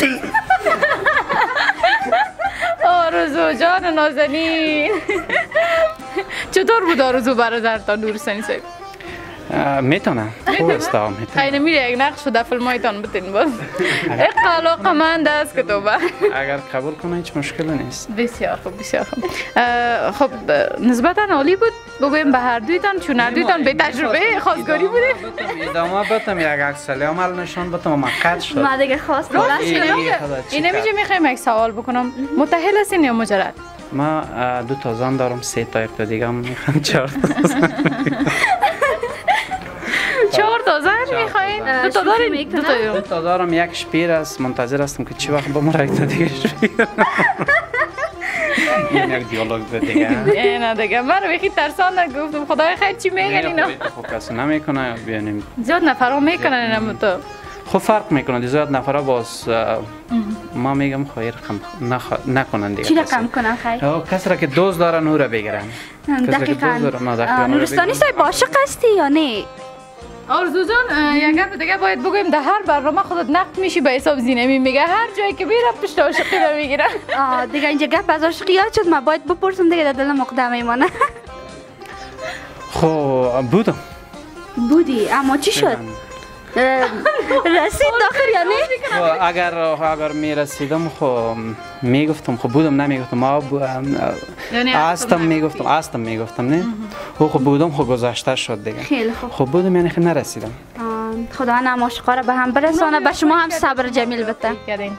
آرزو جان نازنین. چطور بود آرزو برادرتان نورستانی صاحب؟ میتونم خوب است میتونم. خیلی میره یک نقش در فیلمایتان بتین باز. یک علاقه‌مند است که تو با. اگر قبول کنه هیچ مشکلی نیست. بسیار خوب بسیار خوب. خب نسبتا عالی بود بگویم به هر دویتان چون هر دویتان به تجربه خواستگاری بوده. ادامه بدم یک عکس عمل نشان بدم ما قطع شد. ما دیگه خواست راست این نمیشه میخوایم یک سوال بکنم. متأهل هستین یا مجرد؟ ما دو تا زن دارم، سه تا یک تا دیگه هم میخوام چهار تا زن. چهار تا زن میخواین؟ دو تا داریم؟ دو تا دو تا دارم، یک شپیر است، منتظر هستم که چی وقت بمره یک تا دیگه شپیر. این یک دیالوگ ده دیگه. نه دیگه من رو بخی ترسان نگفتم خدای خیر چی میگن اینا؟ خب کسی نمیکنه بیانیم. زیاد نفرها میکنن اینم تو. خب فرق میکنه زیاد نفرها باز ما میگم خیر رقم نکنن دیگه. چی رقم کنن خیر؟ کسی را که دوست دارن او را بگیرن. دقیقاً. نورستانی صاحب عاشق هستی یا نه؟ آرزو جان یک گپ دیگه باید بگویم در هر برنامه خودت نقد میشی به حساب زینمی میگه هر جایی که میره پشت عاشقی رو میگیره. آه دیگه اینجا گپ از عاشقی یاد شد، من باید بپرسم دیگه در دل مقدمه ایمانه. خب بودم. بودی اما چی شد؟ رسید داخل یا نه؟ اگر اگر میرسیدم خب میگفتم، خب بودم نمیگفتم، ما هستم میگفتم، هستم میگفتم نه. خب بودم خب گذشته شد دیگه. خیلی خوب. خب بودم یعنی خیلی نرسیدم. خدا هم عاشقا رو به هم برسانه، به شما هم صبر جمیل بده.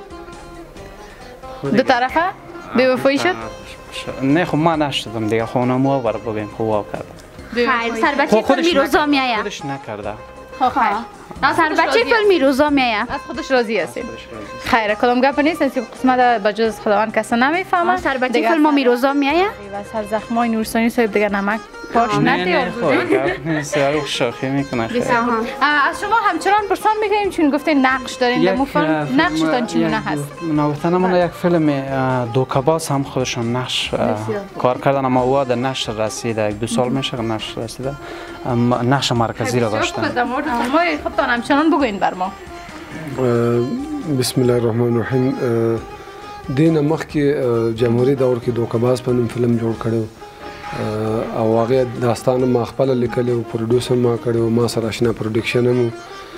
دو طرفه بی‌وفایی شد؟ نه خب ما نشدم دیگه، خونم و بر بگیم خوب واو کردم. خیر سر بچه فیلمی روزا میایه. خودش نکرده. خیر. سر بچه فیلمی روزا میایه. از خودش راضی هستیم. خیره کدام گپ نیست این قسمت به جز خداوند کسی نمیفهمه. سر بچه فیلم میروزا میایه. و سر زخمای نورستانی صاحب دیگه نمک پاش نتی نه سر شوخی میکنه. از شما همچنان پرسان میکنیم چون گفتین نقش دارین در فیلم، نقشتان چگونه هست؟ نوتنمون یک فیلم دوکاباز هم خودشون نقش کار کردن، اما او در نشر رسیده، یک دو سال میشه نشر رسیده، نقش مرکزی را داشتن. خودتان همچنان بگوین بر ما. بسم الله الرحمن الرحیم. دین مخکې جمهوریت دور کې دوکاباز په نوم فلم جوړ کړو او هغه داستان ما خپل لیکلی او پروډوسر ما کړو، ما سره آشنا پروډکشن هم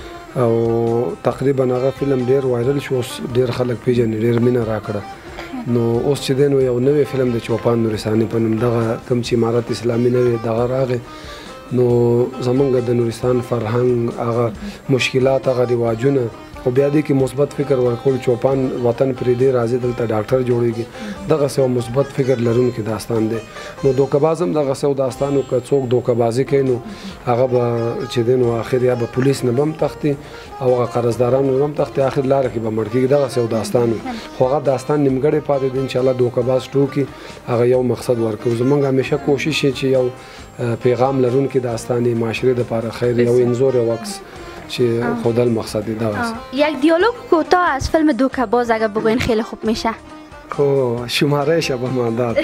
او تقریبا هغه فلم ډیر وایرل شو، ډیر خلک پیژني، ډیر مینه راکړه. نو اوس چې دین یو نوې فلم د چوپان نورستاني په نوم دغه کوم چې امارت اسلامي نوې دغه راغی، نو زمونږ د نورستان فرهنګ هغه مشکلات هغه رواجونه او بیا دې کې مثبت فکر ورکول، چوپان وطن پرې دی راځي دلته ډاکټر جوړیږي، دغه څه مثبت فکر لرونکي داستان دی. نو دوکاباز هم دغه څه داستانو که څوک دوکابازي کوي نو هغه به چې دی نو اخر یا به پولیس نه به هم تښتي او هغه قرضداران نه هم تښتي، اخر لاره کې به مړ کېږي. دغه څه داستان خو هغه داستان نیمګړی پاتې دی. انشاءالله دوکاباز ټوکي هغه یو مقصد ورکوي. زمونږ همیشه کوشش چې یو پیغام لرونکي داستان معاشرې دپاره خیر، یو انځور یو عکس چی خودل مقصدی داغ است. یک دیالوگ کوتاه از فیلم دوکاباز اگر بگوین خیلی خوب میشه. خب شماره شب من داد.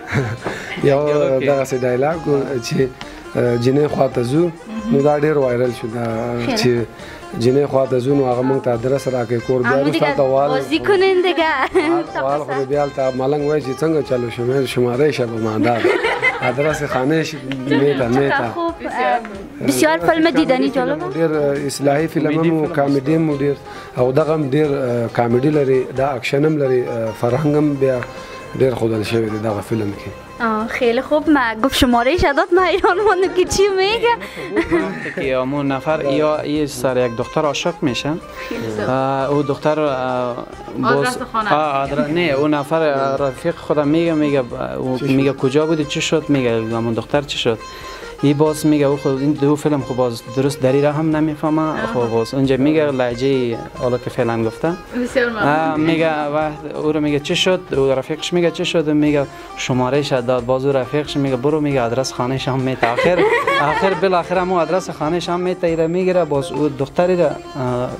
یا داغ سی دایلاگ چی جنه خواهد زو نو دا ډیر وایرل شو دا چی جنه خواهد زو نو هغه مونږ ته ادرس راکې کور بیا رستا ته وال بازی کنین دیگه. وال خو بیا ته ملنګ وای چې څنګه چلو شماره شماره شب من داد. ادرس خانه میتا میتا. بسیار فیلم دیدنی جالبه. ډیر اصلاحي فیلم هم کامیډي هم ډیر او دغه هم ډیر کامیډي لري، دا اکشن هم لري، فرهنګ هم بیا ډیر خودل شوی دی دغه فیلم کې. آه خیلی خوب. ما گفت شماره شداد من ایران ماندم که چی میگه که همون نفر یا یه سر یک دختر عاشق میشه، او دختر آدرس خانه نه اون نفر رفیق خودم میگه میگه میگه کجا بودی چی شد، میگه همون دختر چی شد، ای باز میگه او خود این دو فیلم خب باز درست دری را هم نمیفهمه، خب باز اونجا میگه لهجه حالا که فعلا گفته میگه و او رو میگه چی شد، او رفیقش میگه چی شد، میگه شماره شد داد، باز او رفیقش میگه برو، میگه آدرس خانه شام میته، آخر آخر بالاخره مو آدرس خانه شام میته ایره میگیره، باز او دختری را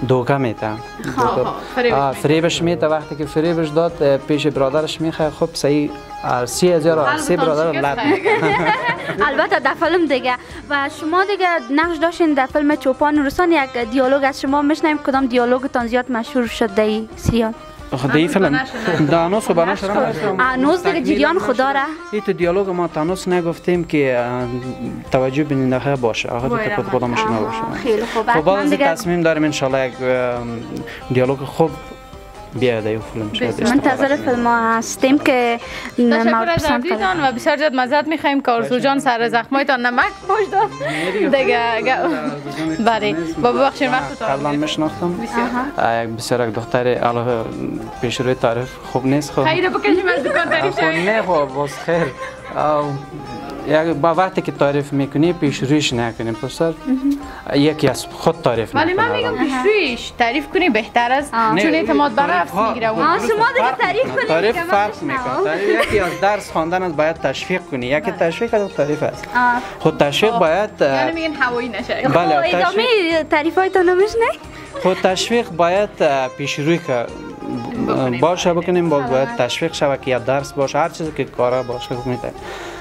دوکه میته فریبش میته وقتی که فریبش داد پیش برادرش میخواه خب صحیح سی هزار سی برادر لط البته در فیلم دیگه و شما دیگه نقش داشتین در فیلم چوپان نورستان یک دیالوگ از شما میشنیم کدام دیالوگتان زیاد مشهور شد در این سریال خدایی فیلم دانوس و بناش را آنوس دیگه جریان خدا را این تو دیالوگ ما تانوس نگفتیم که توجه بیننده باشه آخه تو خود خودمش نباشه خیلی خوب خب باز تصمیم داریم ان شاء الله یک دیالوگ خوب بیاد این فیلم شد منتظر فیلم ها هستیم که تشکر از دیدن و بسیار زیاد معذرت می‌خوایم که آرزو جان سر زخمایتان نمک پوش داد دیگه بله با ببخشید وقتتون قبلا میشناختم یک بسیار یک دختر علاوه پیش روی تعریف خوب نیست خب خیره بکشیم از دکان تعریف خب نه خب باز خیر یک با وقتی که تعریف میکنی پیش رویش نکنیم پسر یکی از خود تعریف ولی من میگم پیش رویش تعریف کنی بهتر است چون اعتماد به نفس میگیره آه شما دیگه تعریف کنید تعریف فرق میکنه یکی از درس خواندن است باید تشویق کنی یکی تشویق از تعریف است خود تشویق باید یعنی میگن هوایی نشه بله ادامه تعریفایتون نمیشنه خود تشویق باید پیش روی که باشه بکنیم باید تشویق شود که یا درس باشه هر چیزی که کارا باشه میتونه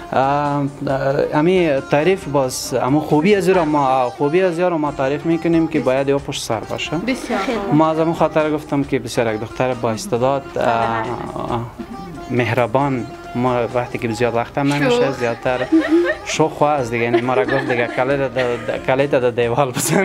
امی تعریف باز اما خوبی از رو ما خوبی از رو ما تعریف میکنیم که باید یا پشت سر باشه ما از اون خاطر گفتم که بسیار یک دختر با استعداد مهربان ما وقتی که زیاد وقت هم نمیشه زیادتر شوخ از دیگه یعنی ما را گفت دیگه کلیت در دیوال بزن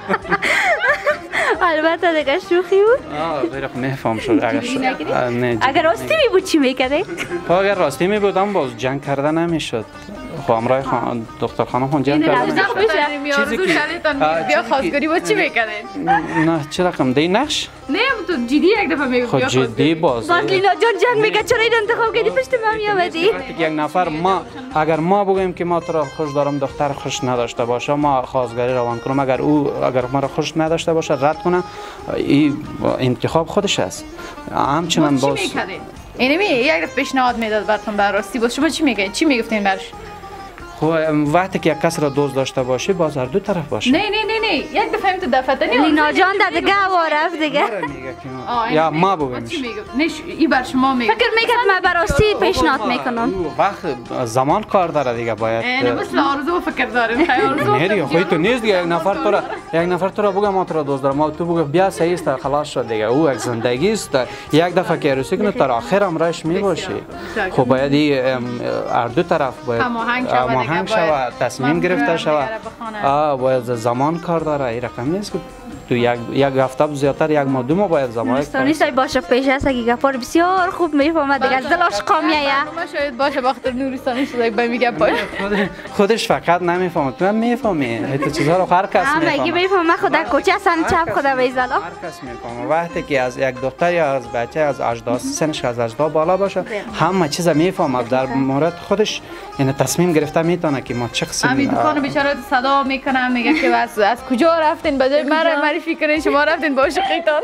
البته دیگه شوخی بود آه بیرخ میفهم شد اگر اگر راستی می بود چی میکرده؟ اگر راستی می بودم باز جنگ کرده نمیشد خب امرای دکتر خانم خون جنگ کرده نمیشد چیزی که بیا خواستگاری بود چی میکردین؟ نه چه رقم دی نقش؟ نه تو جدی یک دفعه میگفت خب جدی باز باز لیلا جان جنگ میکرد چرا این انتخاب کردی پشت ما میامدی؟ یک نفر ما اگر ما بگوییم که ما تو را خوش دارم دختر خوش نداشته باشه ما خواستگاری روان کنم اگر او اگر ما را خوش نداشته باشه رد کنه این انتخاب خودش است همچنان باز اینمی یک دفعه پیشنهاد میداد براتون بر راستی باز شما چی میگین چی میگفتین برش خب وقتی که یک کس را دوست داشته باشی باز هر دو طرف باشه نه نه نه نه یک دفعه هم تو دفتر نه لینا جان در دیگه رفت دیگه یا ما بگم چی میگم نه این بر شما میگم فکر میکرد من براستی پیشنهاد میکنم وقت زمان کار داره دیگه باید نه مثل آرزو فکر دارم آرزو نه دیگه خودت تو نیست دیگه یک نفر تو را یک نفر تو را بگم ما تو را دوست دارم تو بگو بیا صحیح است خلاص شد دیگه او یک زندگی است یک دفعه که عروسی کنه تا آخر عمرش میباشی خب باید هر دو طرف باید هماهنگ شود تصمیم گرفته شود باید زمان کار داره این رقم نیست که تو یک یک هفته زیاتر یک ماه دو ماه باید زمان نورستانی سای باشه پیش است که گپار بسیار خوب میفهمه دیگه از دلش قامیه شاید باشه بخاطر نورستانی شده به میگه باشه خودش فقط نمیفهمه تو هم میفهمی تو چیزا رو هر کس میفهمه هم میگه میفهمه خدا کوچه سن چپ خدا بیزلا هر کس میفهمه وقتی که از یک دختر یا از بچه از هجده سنش از هجده بالا باشه همه چیزا میفهمه در مورد خودش یعنی تصمیم گرفته میتونه که ما چه قسم همین دکان بیچاره صدا میکنه میگه که از از کجا رفتین بجای مرا معرفی کنین شما رفتین با شقیتان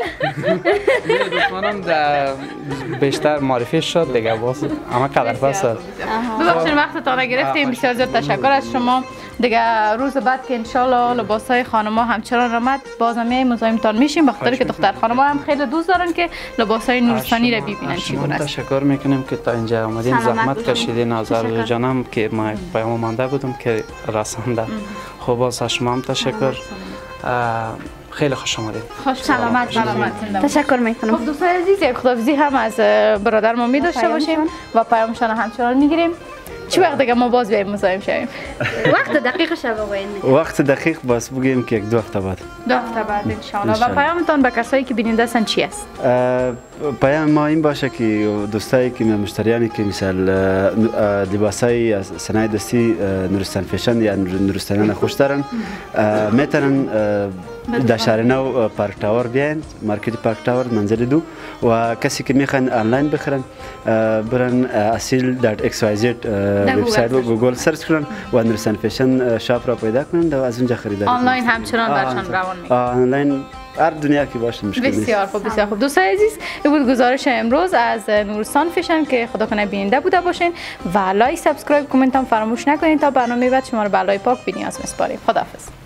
دکانم بیشتر معرفی شد دیگه باز اما قدر پس ببخشید وقتتون گرفتیم بسیار زیاد تشکر از شما دیگه روز بعد که ان شاء الله لباسای خانم‌ها همچنان آمد باز هم مزاحمتان میشیم بخاطر که دختر خانم‌ها هم خیلی دوست دارن که لباسای نورستانی را ببینن چی گونه است تشکر میکنیم که تا اینجا اومدین زحمت کشیدین آذر جانم که ما پیام مانده بودم که رسانده خب باز شما هم تشکر خیلی خوش آمدید خوش سلامت سلامت تشکر میکنم خب دوستان عزیز یک خداحافظی هم از برادر ما می داشته باشیم و پیامشان همچنان میگیریم چی وقت دیگه ما باز بیاییم مزاحم شویم وقت دقیق شب بگوین وقت دقیق باز بگیم که یک دو هفته بعد دو هفته بعد ان شاء الله و پیامتان به کسایی که بیننده هستن چی است پیام ما این باشه که دوستایی که مشتریانی که مثل لباسای صنایع دستی نورستان فیشن یا نورستانیان خوش دارن میتونن در شهر نو پارک تاور بیاین مارکت پارک تاور منزل دو و کسی که میخوان آنلاین بخرن برن اصیل دات ایکس وای زد وبسایت و گوگل سرچ کنن و نورستان فیشن شاپ را پیدا کنن و از اونجا خریداری کنن آنلاین همچنان برشان روان میکنن آنلاین هر دنیا که باشه مشکل نیست. بسیار خوب بسیار خوب دوستان عزیز این بود گزارش امروز از نورستان فیشن که خدا کنه بیننده بوده باشین و لایک سابسکرایب کامنت هم فراموش نکنین تا برنامه بعد شما رو به الله پاک بی‌نیاز میسپاریم خداحافظ.